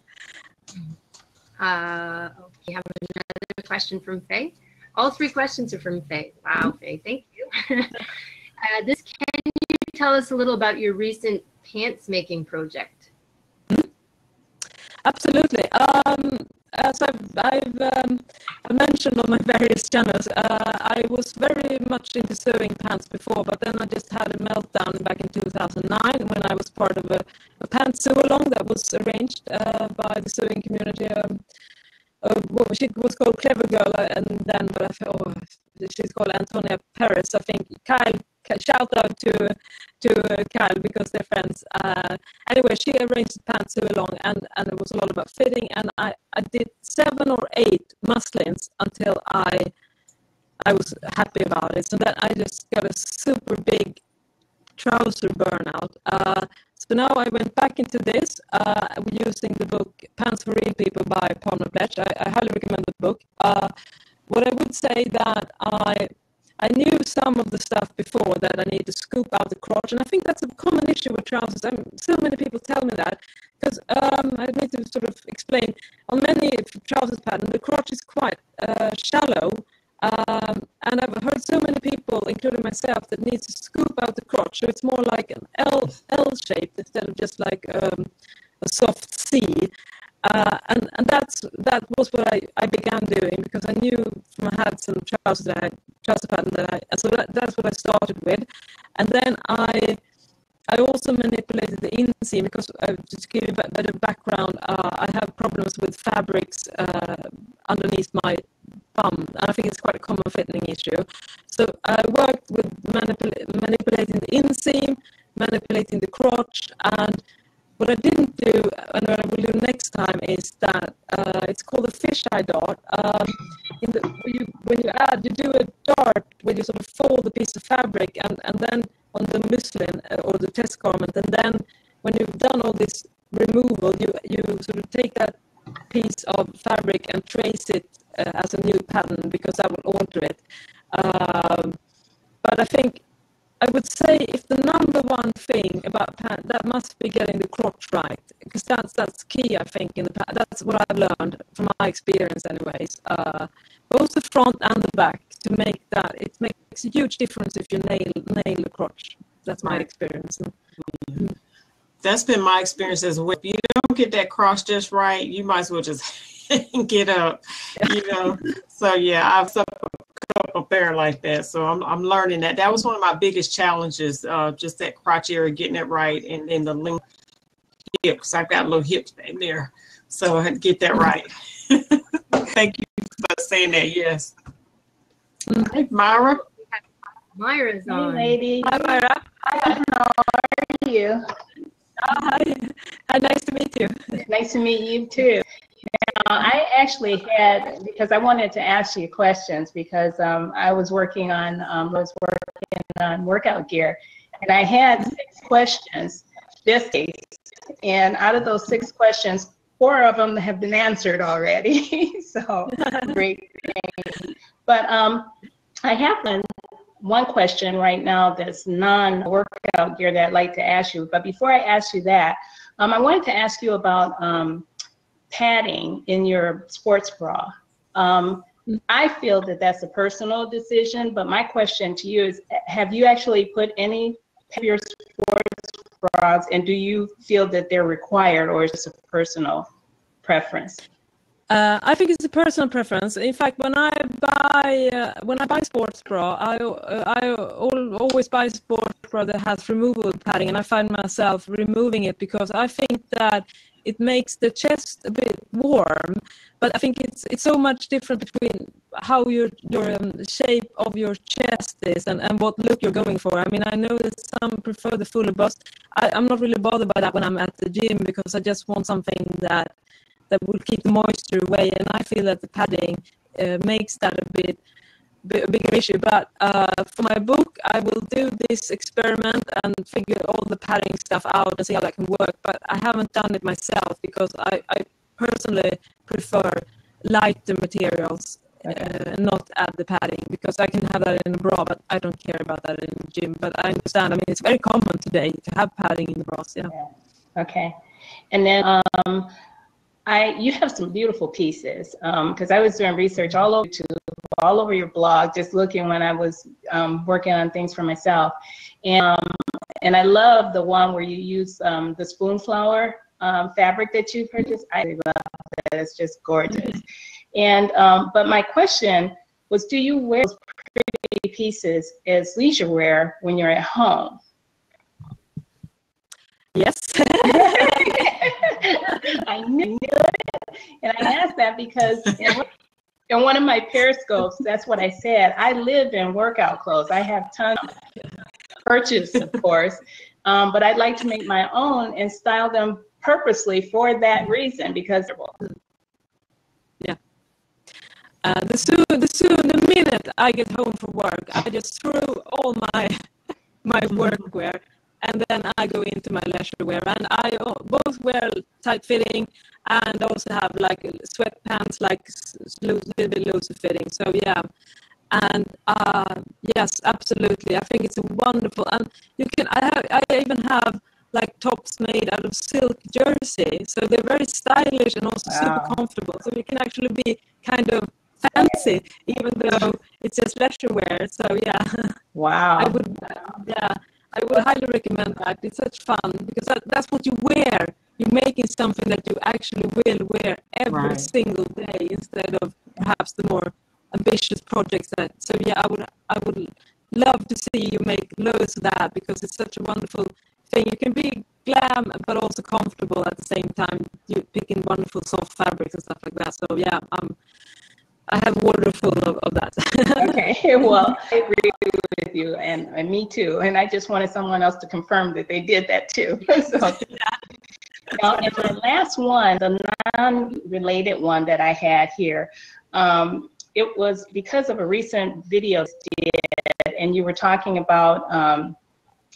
Speaker 2: uh, we have another question from Faye. All three questions are from Faye. Wow, Faye, thank you. uh, this, can you tell us a little about your recent pants making project?
Speaker 3: Absolutely. Um, as I've, I've um, mentioned on my various channels, uh, I was very much into sewing pants before, but then I just had a meltdown back in two thousand nine when I was part of a, a pants sew-along that was arranged uh, by the sewing community. Um, uh, well, she was called Clever Girl, uh, and then, but I thought, oh, she's called Antonia Perez. I think Kyle, shout out to to uh, Kyle because they're friends. Uh, anyway, she arranged the pants so along, and, and it was a lot about fitting. And I, I did seven or eight muslins until I I was happy about it. So then I just got a super big trouser burnout. Uh, so now I went back into this uh, using the book Pants for Real People by Palmer Pletch. I, I highly recommend the book. Uh, what I would say that I I knew some of the stuff before, that I need to scoop out the crotch, and I think that's a common issue with trousers. I mean, so many people tell me that, because um, I need to sort of explain. On many trousers patterns, the crotch is quite uh, shallow, um, and I've heard so many people, including myself, that needs to scoop out the crotch, so it's more like an L L shape instead of just like um, a soft C. Uh, and, and that's that was what I, I began doing, because I knew from I had some trousers that I had, trouser pattern that I, so that, that's what I started with. And then I I also manipulated the inseam, because uh, just to give you a better background, uh, I have problems with fabrics uh, underneath my bum, and I think it's quite a common fitting issue. So I worked with manipul- manipulating the inseam, manipulating the crotch, and what I didn't do, and what I will do next time, is that uh, it's called a fisheye dart. Um, in the, when, you, when you add, you do a dart where you sort of fold a piece of fabric, and, and then on the muslin or the test garment, and then when you've done all this removal, you you sort of take that piece of fabric and trace it uh, as a new pattern, because that will alter it. Um, but I think I would say if the number one thing about pant, that must be getting the crotch right, because that's that's key. I think in the that's what I've learned from my experience, anyways. Uh, both the front and the back, to make that, it makes a huge difference if you nail nail the crotch. That's my experience. Mm-hmm.
Speaker 1: That's been my experience as well. If you don't get that cross just right, you might as well just get up, you know. So yeah, I've suffered a couple pair like that. So I'm I'm learning that. That was one of my biggest challenges, uh, just that crotch area, getting it right, and then the length hips. I've got little hips back there, so I had to get that right. Thank you for saying that. Yes. Hey, Myra.
Speaker 2: Myra's on.
Speaker 4: Hey, lady.
Speaker 3: Hi, Myra.
Speaker 4: Hi, how are you?
Speaker 3: Oh, hi. Hi, nice to meet you.
Speaker 4: Nice to meet you too. Now, I actually had, because I wanted to ask you questions, because um, I was working on um, was working on workout gear, and I had six questions this case, and out of those six questions, four of them have been answered already. So great thing. But um, I have one. One question right now that's non-workout gear that I'd like to ask you. But before I ask you that, um, I wanted to ask you about um, padding in your sports bra. Um, I feel that that's a personal decision, but my question to you is, have you actually put any of your sports bras, and do you feel that they're required, or is it a personal preference?
Speaker 3: Uh, I think it's a personal preference. In fact, when I buy uh, when I buy sports bra, I uh, I always buy sports bra that has removable padding, and I find myself removing it because I think that it makes the chest a bit warm. But I think it's it's so much different between how your your um, shape of your chest is and, and what look you're going for. I mean, I know that some prefer the fuller bust. I, I'm not really bothered by that when I'm at the gym, because I just want something that. that will keep the moisture away, and I feel that the padding uh, makes that a bit, bit a bigger issue. But uh, for my book, I will do this experiment and figure all the padding stuff out and see how that can work. But I haven't done it myself because I, I personally prefer lighter materials, uh, not add the padding, because I can have that in a bra, but I don't care about that in the gym. But I understand. I mean, it's very common today to have padding in the bras. Yeah.
Speaker 4: Yeah. Okay. And then. Um, I, you have some beautiful pieces, because um, I was doing research all over YouTube, all over your blog, just looking when I was um, working on things for myself. And, um, and I love the one where you use um, the spoon flower um, fabric that you purchased. I love that. It's just gorgeous. And um, but my question was, do you wear those pretty pieces as leisure wear when you're at home?
Speaker 3: Yes.
Speaker 4: I knew it. And I asked that because in, in one of my periscopes, that's what I said. I live in workout clothes. I have tons purchased, of course, um, but I'd like to make my own and style them purposely for that reason, because
Speaker 3: yeah. Uh, the soon, the soon, the minute I get home from work, I just throw all my my workwear. And then I go into my leisure wear, and I both wear tight fitting and also have like sweatpants, like a little bit looser fitting. So yeah, and uh, yes, absolutely. I think it's a wonderful, and you can. I have, I even have like tops made out of silk jersey, so they're very stylish and also wow. super comfortable. So you can actually be kind of fancy, even though it's just leisure wear. So yeah,
Speaker 4: wow.
Speaker 3: I would, yeah. I would highly recommend that. It's such fun, because that, that's what you wear. You're making something that you actually will wear every right. single day, instead of perhaps the more ambitious projects. That so yeah, I would I would love to see you make loads of that, because it's such a wonderful thing. You can be glam but also comfortable at the same time. You picking wonderful soft fabrics and stuff like that. So yeah, um, I have a wardrobe full of, of that.
Speaker 4: Okay, well, I agree with you, and, and me too. And I just wanted someone else to confirm that they did that too. So, now, and my last one, the non-related one that I had here, um, it was because of a recent video you did, and you were talking about um,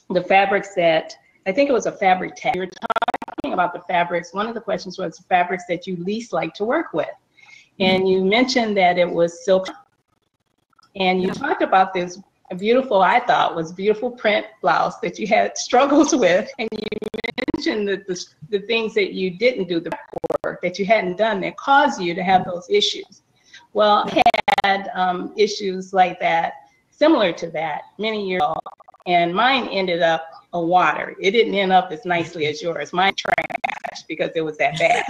Speaker 4: the fabrics that, I think it was a fabric tag. You were talking about the fabrics. One of the questions was the fabrics that you least like to work with. And you mentioned that it was silk. And you talked about this beautiful, I thought, was beautiful print blouse that you had struggles with. And you mentioned that the, the things that you didn't do, the work that you hadn't done that caused you to have those issues. Well, I had um, issues like that, similar to that, many years ago. And mine ended up a water. It didn't end up as nicely as yours. Mine trash because it was that bad.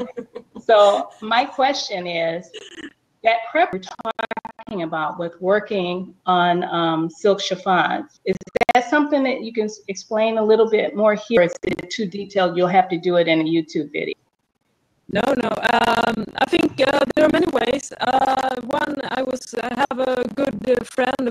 Speaker 4: So my question is, that prep we're talking about with working on um, silk chiffons, is that something that you can explain a little bit more here? Or is it too detailed? You'll have to do it in a YouTube video.
Speaker 3: No, no. Um, I think uh, there are many ways. Uh, one, I was I have a good uh, friend.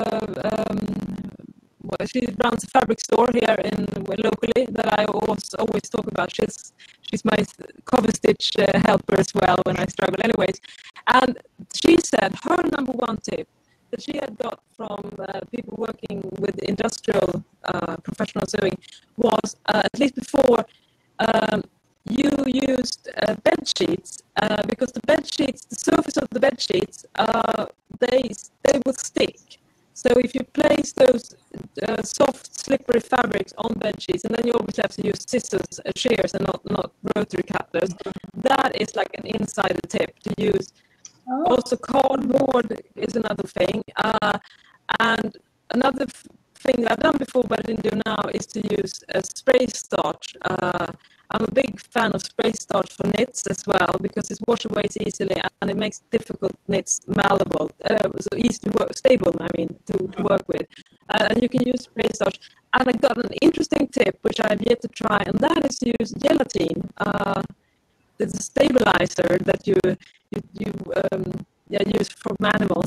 Speaker 3: Uh, um, well, she runs a fabric store here in locally that I always always talk about. She's she's my cover stitch uh, helper as well when I struggle. Anyways, and she said her number one tip that she had got from uh, people working with industrial uh, professional sewing was uh, at least before. Um, You used uh, bed sheets uh, because the bed sheets, the surface of the bed sheets, uh, they they will stick. So if you place those uh, soft, slippery fabrics on bed sheets, and then you always have to use scissors, uh, shears, and not not rotary cutters, that is like an insider tip to use. Oh. Also, cardboard is another thing, uh, and another f- thing that I've done before but I didn't do now is to use a spray starch. Uh, I'm a big fan of spray starch for knits as well because it washes away easily and it makes difficult knits malleable, uh, so easy to work, stable, I mean, to, to work with. Uh, and you can use spray starch. And I got an interesting tip, which I have yet to try, and that is to use gelatin. Uh, it's a stabilizer that you you, you um, yeah, use from animals.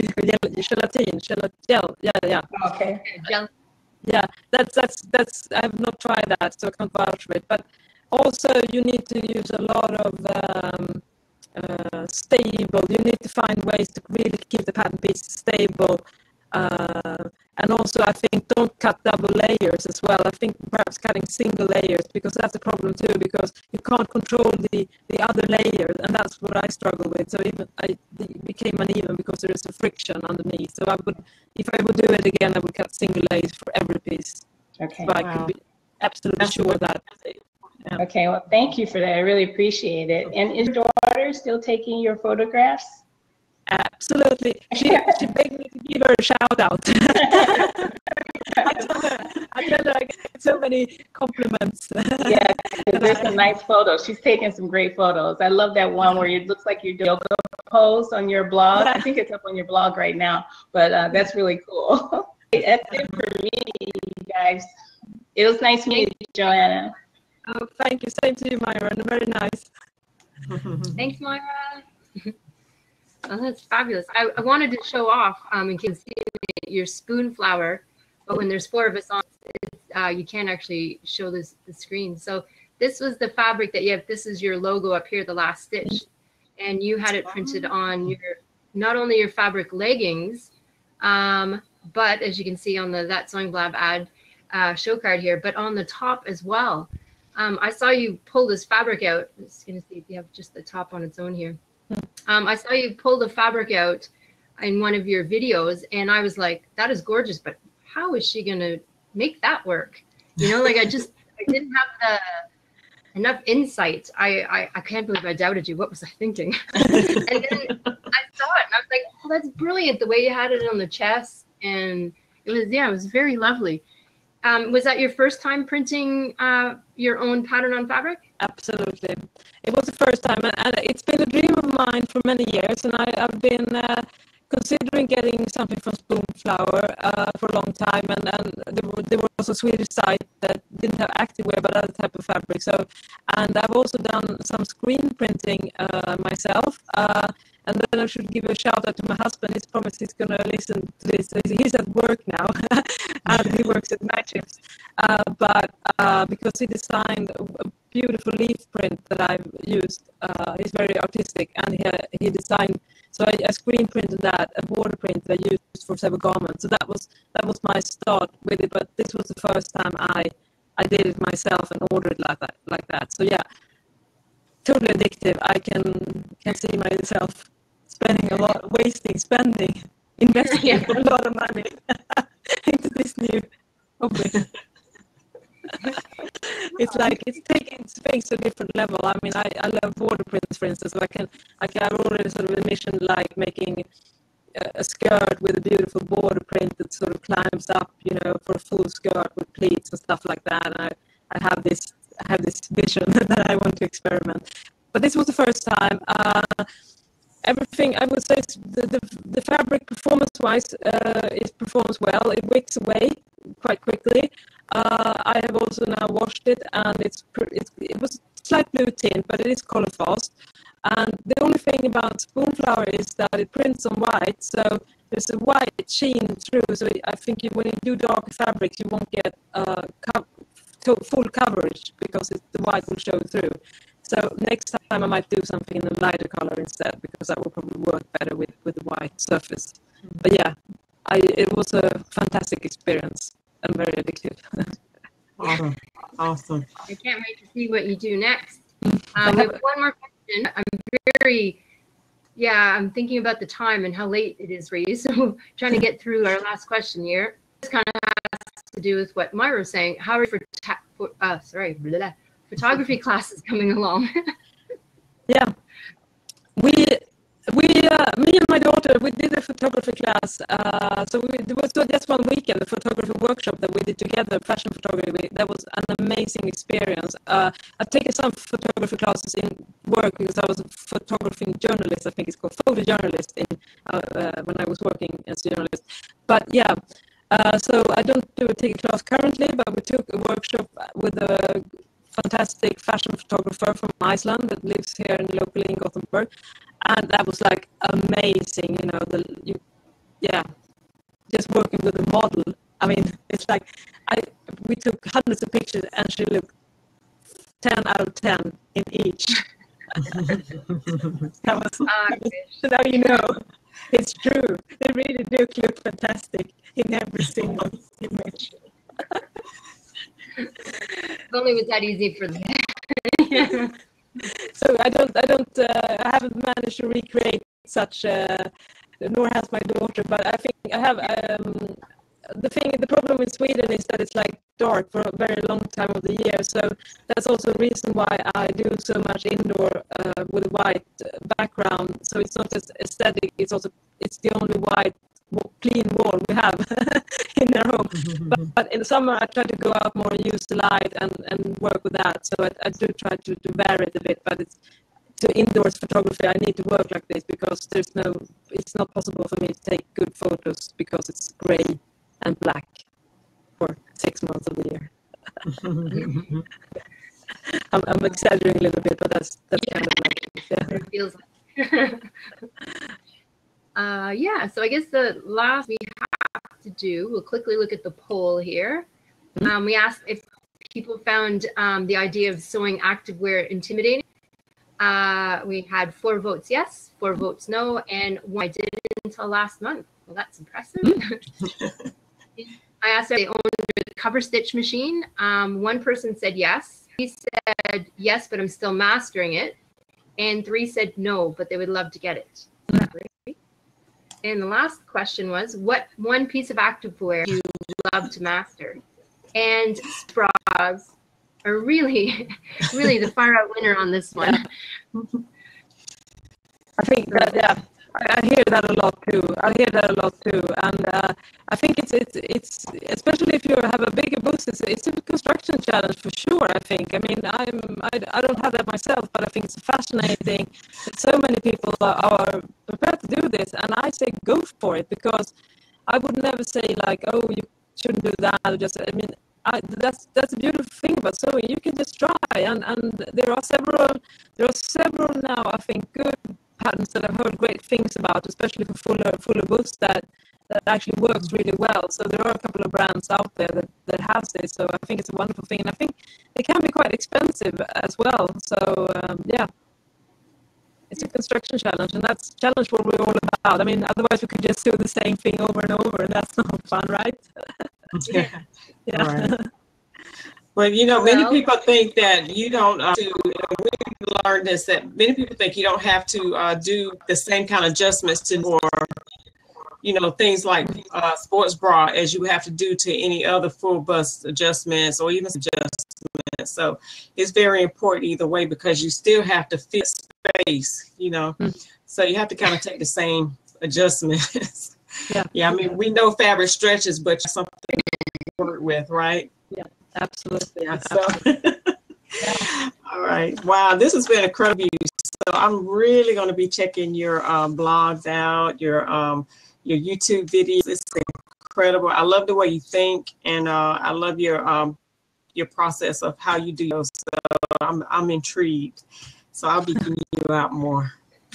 Speaker 3: Gelatin, gel, yeah, yeah.
Speaker 4: Okay.
Speaker 2: Gel.
Speaker 3: Yeah, that's that's that's. I have not tried that, so I can't vouch for it. But also, you need to use a lot of um, uh, stable. You need to find ways to really keep the pattern piece stable. Uh, and also, I think don't cut double layers as well. I think perhaps cutting single layers because that's a problem too. Because you can't control the, the other layers, and that's what I struggle with. So even I it became uneven because there is a friction underneath. So I would, if I would do it again, I would cut single layers for every piece.
Speaker 4: Okay.
Speaker 3: So I
Speaker 1: wow.
Speaker 3: could be absolutely sure that. Yeah.
Speaker 4: Okay, well, thank you for that. I really appreciate it. And is your daughter still taking your photographs?
Speaker 3: Absolutely. She, she begged me to give her a shout out. I tell her I tell her I get so many compliments.
Speaker 4: Yeah, there's some nice photos. She's taking some great photos. I love that one where it looks like you're doing a yoga pose on your blog. I think it's up on your blog right now, but uh, that's really cool. That's it for me, guys. It was nice meeting you, Johanna.
Speaker 3: Oh, thank you. Same to you, Myra. And very nice.
Speaker 2: Thanks, Myra. Oh, that's fabulous. I, I wanted to show off, um, in case you see your spoon flower, but when there's four of us on, it's, uh, you can't actually show this the screen. So this was the fabric that you have. This is your logo up here, the last stitch, and you had it printed on your not only your fabric leggings, um, but as you can see on the That Sewing Blab ad uh, show card here, but on the top as well. Um, I saw you pull this fabric out. I'm just gonna see if you have just the top on its own here. Um, I saw you pull the fabric out in one of your videos, and I was like, that is gorgeous, but how is she going to make that work? You know, like I just, I didn't have the enough insight. I, I, I can't believe I doubted you. What was I thinking? And then I saw it, and I was like, oh, that's brilliant, the way you had it on the chest. And it was, yeah, it was very lovely. Um, was that your first time printing uh, your own pattern on fabric?
Speaker 3: Absolutely. It was the first time, and it's been a dream of mine for many years, and I, I've been uh, considering getting something from Spoon Flower uh, for a long time, and, and there, were, there was a Swedish site that didn't have activewear, but other type of fabric. So, and I've also done some screen printing uh, myself, uh, and then I should give a shout out to my husband. He's promised he's going to listen to this. He's at work now, and he works at night shifts. Uh, but uh, because he designed a beautiful leaf print that I've used, uh, he's very artistic, and he, he designed So I, I screen printed that, a border print that I used for several garments. So that was that was my start with it. But this was the first time I I did it myself and ordered it like that. Like that. So yeah, totally addictive. I can can see myself spending a lot, wasting, spending, investing
Speaker 2: Yeah.
Speaker 3: a lot of money into this new hobby. It's like it's taking things to a different level. I mean, I, I love border prints, for instance. So I can I can I've already sort of envisioned like making a, a skirt with a beautiful border print that sort of climbs up, you know, for a full skirt with pleats and stuff like that. And I, I have this I have this vision that I want to experiment. But this was the first time. Uh, everything I would say is the, the the fabric performance-wise uh, it performs well. It wicks away quite quickly. Uh, I have also now washed it, and it's, it's it was slight blue tint, but it is color fast. And the only thing about Spoonflower is that it prints on white, so there's a white sheen through. So I think you, when you do dark fabrics, you won't get uh, co- to full coverage because it, the white will show through. So next time I might do something in a lighter color instead, because that will probably work better with, with the white surface. Mm-hmm. But yeah, I, it was a fantastic experience and very addictive.
Speaker 1: Awesome. Awesome.
Speaker 2: I can't wait to see what you do next. Um, we have one more question. I'm very, yeah, I'm thinking about the time and how late it is for you. So trying to get through our last question here. This kind of has to do with what Myra was saying. How are your for, uh, sorry, blah, blah, photography classes coming along?
Speaker 3: Yeah, we we uh, me and my daughter, we did a photography class. Uh, so we, it was just one weekend, a photography workshop that we did together, fashion photography. That was an amazing experience. Uh, I've taken some photography classes in work because I was a photography journalist. I think it's called photojournalist in uh, uh, when I was working as a journalist. But yeah, uh, so I don't do a take a class currently, but we took a workshop with a fantastic fashion photographer from Iceland that lives here in, locally in Gothenburg, and that was like amazing. You know, the you, yeah, just working with a model. I mean, it's like I we took hundreds of pictures, and she looked ten out of ten in each. that was,
Speaker 2: Uh,
Speaker 3: that was so now you know it's true. They really do look fantastic in every single image.
Speaker 2: If only it was that easy for them. Yeah.
Speaker 3: So I don't, I don't, uh, I haven't managed to recreate such, uh, nor has my daughter. But I think I have. Um, the thing, the problem in Sweden is that it's like dark for a very long time of the year. So that's also a reason why I do so much indoor uh, with a white background. So it's not just aesthetic. It's also it's the only white clean wall we have in their home. Mm-hmm. But, but in the summer, I try to go out more and use the light and, and work with that. So I, I do try to, to vary it a bit. But it's to indoors photography, I need to work like this because there's no, it's not possible for me to take good photos because it's gray and black for six months of the year. I'm, I'm exaggerating a little bit, but that's that's yeah. kind of like yeah.
Speaker 2: It feels like. Uh, yeah, so I guess the last we have to do, we'll quickly look at the poll here. Mm-hmm. Um, we asked if people found um, the idea of sewing activewear intimidating. Uh, we had four votes yes, four votes no, and one I did it until last month. Well, that's impressive. Mm-hmm. I asked if they owned a cover stitch machine. Um, one person said yes. He said yes, but I'm still mastering it. And three said no, but they would love to get it. Mm-hmm. And the last question was, what one piece of activewear do you love to master? And bras are really, really the far out winner on this one.
Speaker 3: Yeah. I think that, yeah, I, I hear that a lot too. I hear that a lot too. And uh, I think it's, it's, it's, especially if you have a bigger booth, it's, it's a construction challenge for sure, I think. I mean, I'm, I, I don't have that myself, but I think it's fascinating that so many people are, are prepared to do this. And I say go for it, because I would never say like, oh, you shouldn't do that. Or just, I mean, I, that's that's a beautiful thing about sewing. You can just try, and, and there are several there are several now, I think, good patterns that I've heard great things about, especially for fuller fuller boots that that actually works really well. So there are a couple of brands out there that, that has this. So I think it's a wonderful thing, and I think it can be quite expensive as well. So um, yeah, it's a construction challenge, and that's challenge what we're all about. I mean, otherwise we could just do the same thing over and over, and that's not fun, right?
Speaker 1: Yeah.
Speaker 3: Yeah.
Speaker 1: Right. Well, you know, many
Speaker 2: Well-
Speaker 1: people think that you don't uh, do, we learned this, that many people think you don't have to uh, do the same kind of adjustments to, or, you know, things like uh, sports bra as you have to do to any other full bust adjustments or even adjustments. So it's very important either way, because you still have to fit space, you know, mm-hmm. So you have to kind of take the same adjustments.
Speaker 3: Yeah.
Speaker 1: Yeah. I mean, we know fabric stretches, but something to work with, right?
Speaker 3: Yeah. Absolutely.
Speaker 1: Yeah, so. Yeah. All right. Wow, this has been incredible. So I'm really going to be checking your um, blogs out, your um, your YouTube videos. It's incredible. I love the way you think, and uh, I love your um, your process of how you do those. So I'm I'm intrigued. So I'll be giving you out more.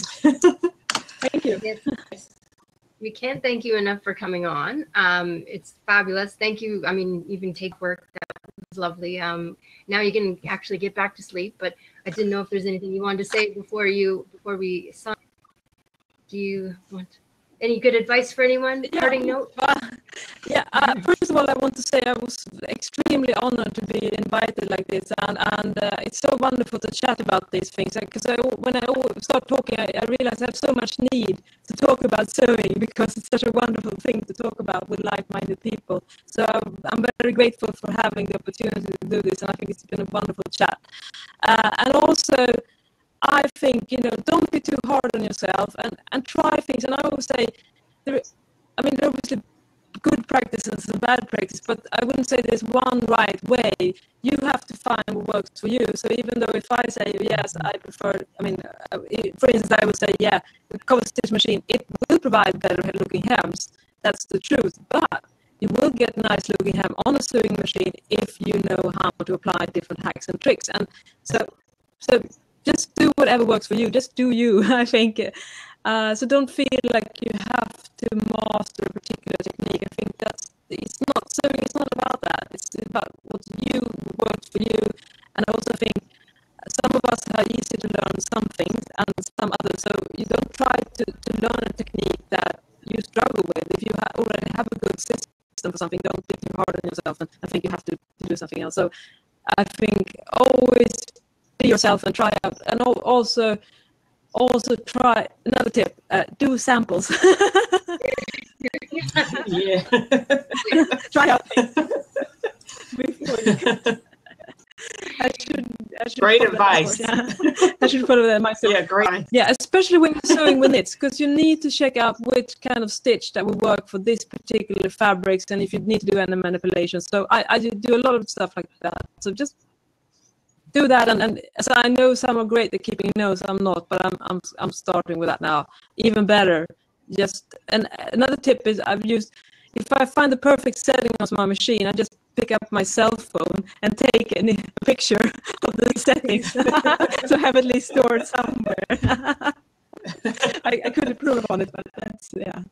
Speaker 3: Thank you.
Speaker 2: Yes. We can't thank you enough for coming on. Um, it's fabulous. Thank you. I mean, even take work. That was lovely. Um, now you can actually get back to sleep, but I didn't know if there's anything you wanted to say before you, before we sign. Do you want any good advice for anyone?
Speaker 3: Yeah.
Speaker 2: Parting note?
Speaker 3: Uh, yeah, uh, first of all, I want to say I was extremely honored to be invited like this, and, and uh, it's so wonderful to chat about these things, because I, when I start talking, I, I realize I have so much need to talk about sewing, because it's such a wonderful thing to talk about with like-minded people. So I'm, I'm very grateful for having the opportunity to do this, and I think it's been a wonderful chat. Uh, and also, I think, you know, don't be too hard on yourself, and, and try things. And I always say, there, I mean, there are obviously good practices and bad practice, but I wouldn't say there's one right way. You have to find what works for you. So even though if I say, yes, I prefer, I mean, uh, for instance, I would say, yeah, the cover stitch machine, it will provide better looking hems. That's the truth. But you will get nice looking hem on a sewing machine if you know how to apply different hacks and tricks. And so, so just do whatever works for you. Just do you, I think. Uh, so don't feel like you have to master a particular technique. I think that's, it's not sewing, it's not about that. It's about what you works for you. And I also think some of us are easy to learn some things and some others. So you don't try to, to learn a technique that you struggle with. If you ha- already have a good system for something, don't be too hard on yourself and I think you have to, to do something else. So I think always be yourself and try out. And also, Also try, another tip, uh, do samples.
Speaker 1: Yeah.
Speaker 3: Try out things. Before you I should, I should
Speaker 1: Great advice.
Speaker 3: Yeah. I should follow that myself.
Speaker 1: Yeah, great.
Speaker 3: Yeah, especially when you're sewing with knits, because you need to check out which kind of stitch that will work for this particular fabrics, and if you need to do any manipulations. So I, I do a lot of stuff like that. So just do that, and, and so I know some are great at keeping notes. I'm not, but I'm I'm I'm starting with that now. Even better. Just and another tip is I've used, if I find the perfect setting on my machine, I just pick up my cell phone and take a picture of the settings, so I have at least stored somewhere. I, I couldn't improve on it, but that's yeah.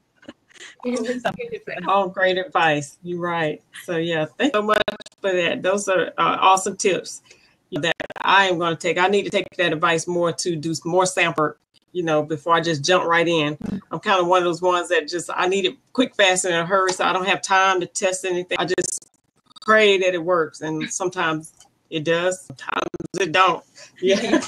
Speaker 1: Oh, great advice. You're right. So yeah, thank you so much for that. Those are uh, awesome tips that I am going to take. I need to take that advice more to do more sample, you know, before I just jump right in. I'm kind of one of those ones that just, I need it quick, fast, and in a hurry, so I don't have time to test anything. I just pray that it works, and sometimes it does, sometimes it don't. Yeah.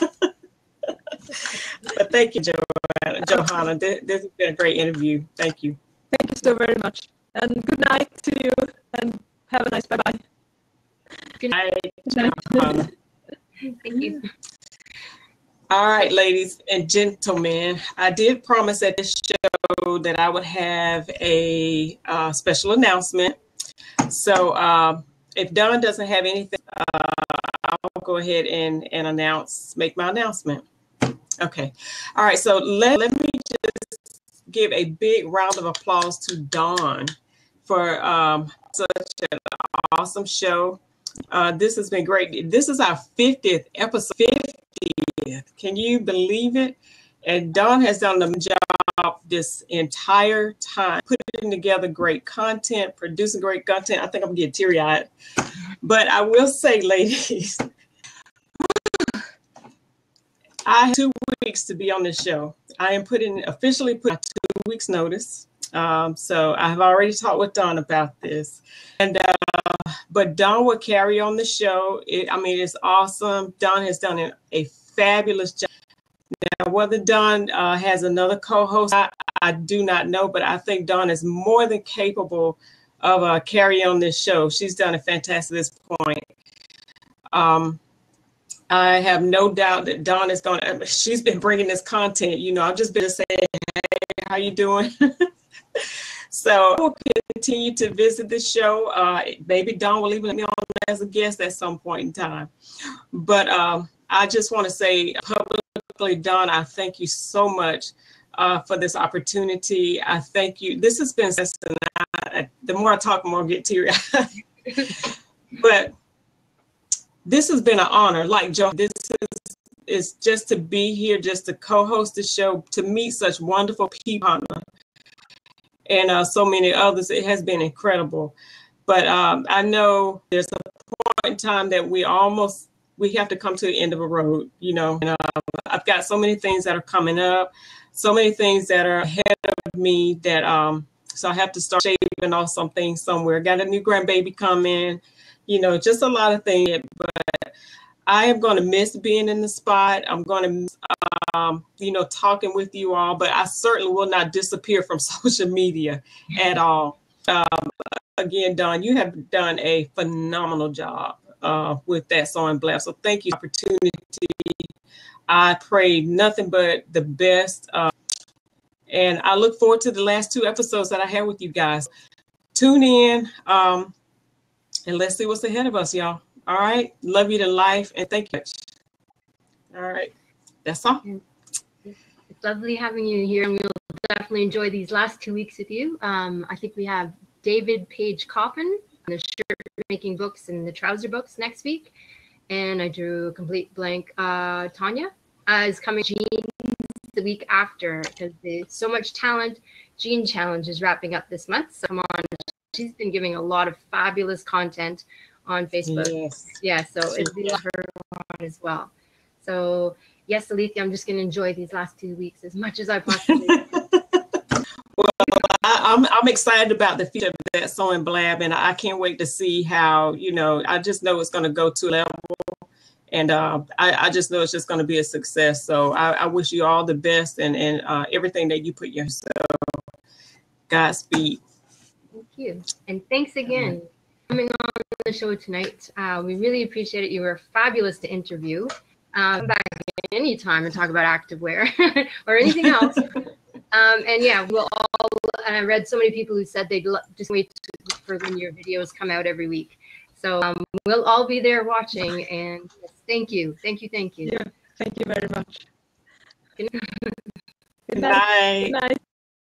Speaker 1: But thank you, Johanna. Johanna. This, this has been a great interview. Thank you.
Speaker 3: Thank you so very much. And good night to you, and have a nice bye-bye.
Speaker 1: Good night, Johanna.
Speaker 2: Thank you.
Speaker 1: All right, ladies and gentlemen, I did promise at this show that I would have a uh, special announcement. So uh, if Dawn doesn't have anything, uh, I'll go ahead and, and announce, make my announcement. Okay. All right. So let, let me just give a big round of applause to Dawn for um, such an awesome show. Uh, this has been great. This is our fiftieth episode. fiftieth. Can you believe it? And Dawn has done the job this entire time, putting together great content, producing great content. I think I'm getting teary-eyed. But I will say, ladies, I have two weeks to be on this show. I am putting officially put two weeks notice. Um, so I have already talked with Dawn about this, and uh, but Dawn will carry on the show. It, I mean, it's awesome. Dawn has done a, a fabulous job. Now, whether Dawn uh, has another co-host, I, I do not know, but I think Dawn is more than capable of uh, carrying on this show. She's done a fantastic at this point. Um, I have no doubt that Dawn is going to, she's been bringing this content. You know, I've just been saying, hey, how you doing? So I will continue to visit the show. Uh, maybe Dawn will even let me on as a guest at some point in time. But um, I just want to say publicly, Dawn, I thank you so much uh, for this opportunity. I thank you. This has been, I, the more I talk, the more I get teary-eyed. But this has been an honor. Like Joe, this is, is just to be here, just to co-host the show, to meet such wonderful people. And uh, so many others. It has been incredible. But um, I know there's a point in time that we almost, we have to come to the end of a road, you know. And, uh, I've got so many things that are coming up, so many things that are ahead of me that, um, so I have to start shaving off some things somewhere. Got a new grandbaby coming, you know, just a lot of things. But I am going to miss being in the spot. I'm going to miss, um, you know, talking with you all, but I certainly will not disappear from social media at all. Um, again, Dawn, you have done a phenomenal job uh, with that sewing Blab. So thank you for the opportunity. I pray nothing but the best. Uh, and I look forward to the last two episodes that I had with you guys. Tune in um, and let's see what's ahead of us, y'all. All right. Love you to life and thank you. All right. That's all.
Speaker 2: It's lovely having you here, and we'll definitely enjoy these last two weeks with you. Um, I think we have David Page Coffin, the shirt making books and the trouser books next week. And I drew a complete blank. Uh, Tanya uh, is coming Jeans the week after because there's so much talent. Jean Challenge is wrapping up this month. So come on. She's been giving a lot of fabulous content on Facebook.
Speaker 1: Yes.
Speaker 2: Yeah, so it's been her on as well. So yes, Alethea, I'm just going to enjoy these last two weeks as much as I possibly can.
Speaker 1: Well, I, I'm I'm excited about the future of that sewing Blab, and I can't wait to see how, you know, I just know it's going to go to a level, and uh, I, I just know it's just going to be a success. So I, I wish you all the best and, and uh, everything that you put yourself. Godspeed.
Speaker 2: Thank you. And thanks again for coming on the show tonight. Uh, we really appreciate it. You were fabulous to interview. Um, come back anytime and talk about activewear or anything else. Um, and yeah, we'll all, and I read so many people who said they'd just wait for when your videos come out every week. So um, we'll all be there watching, and yes, thank you. Thank you. Thank you.
Speaker 3: Yeah, thank you very much.
Speaker 2: Good
Speaker 1: night.
Speaker 3: Good night.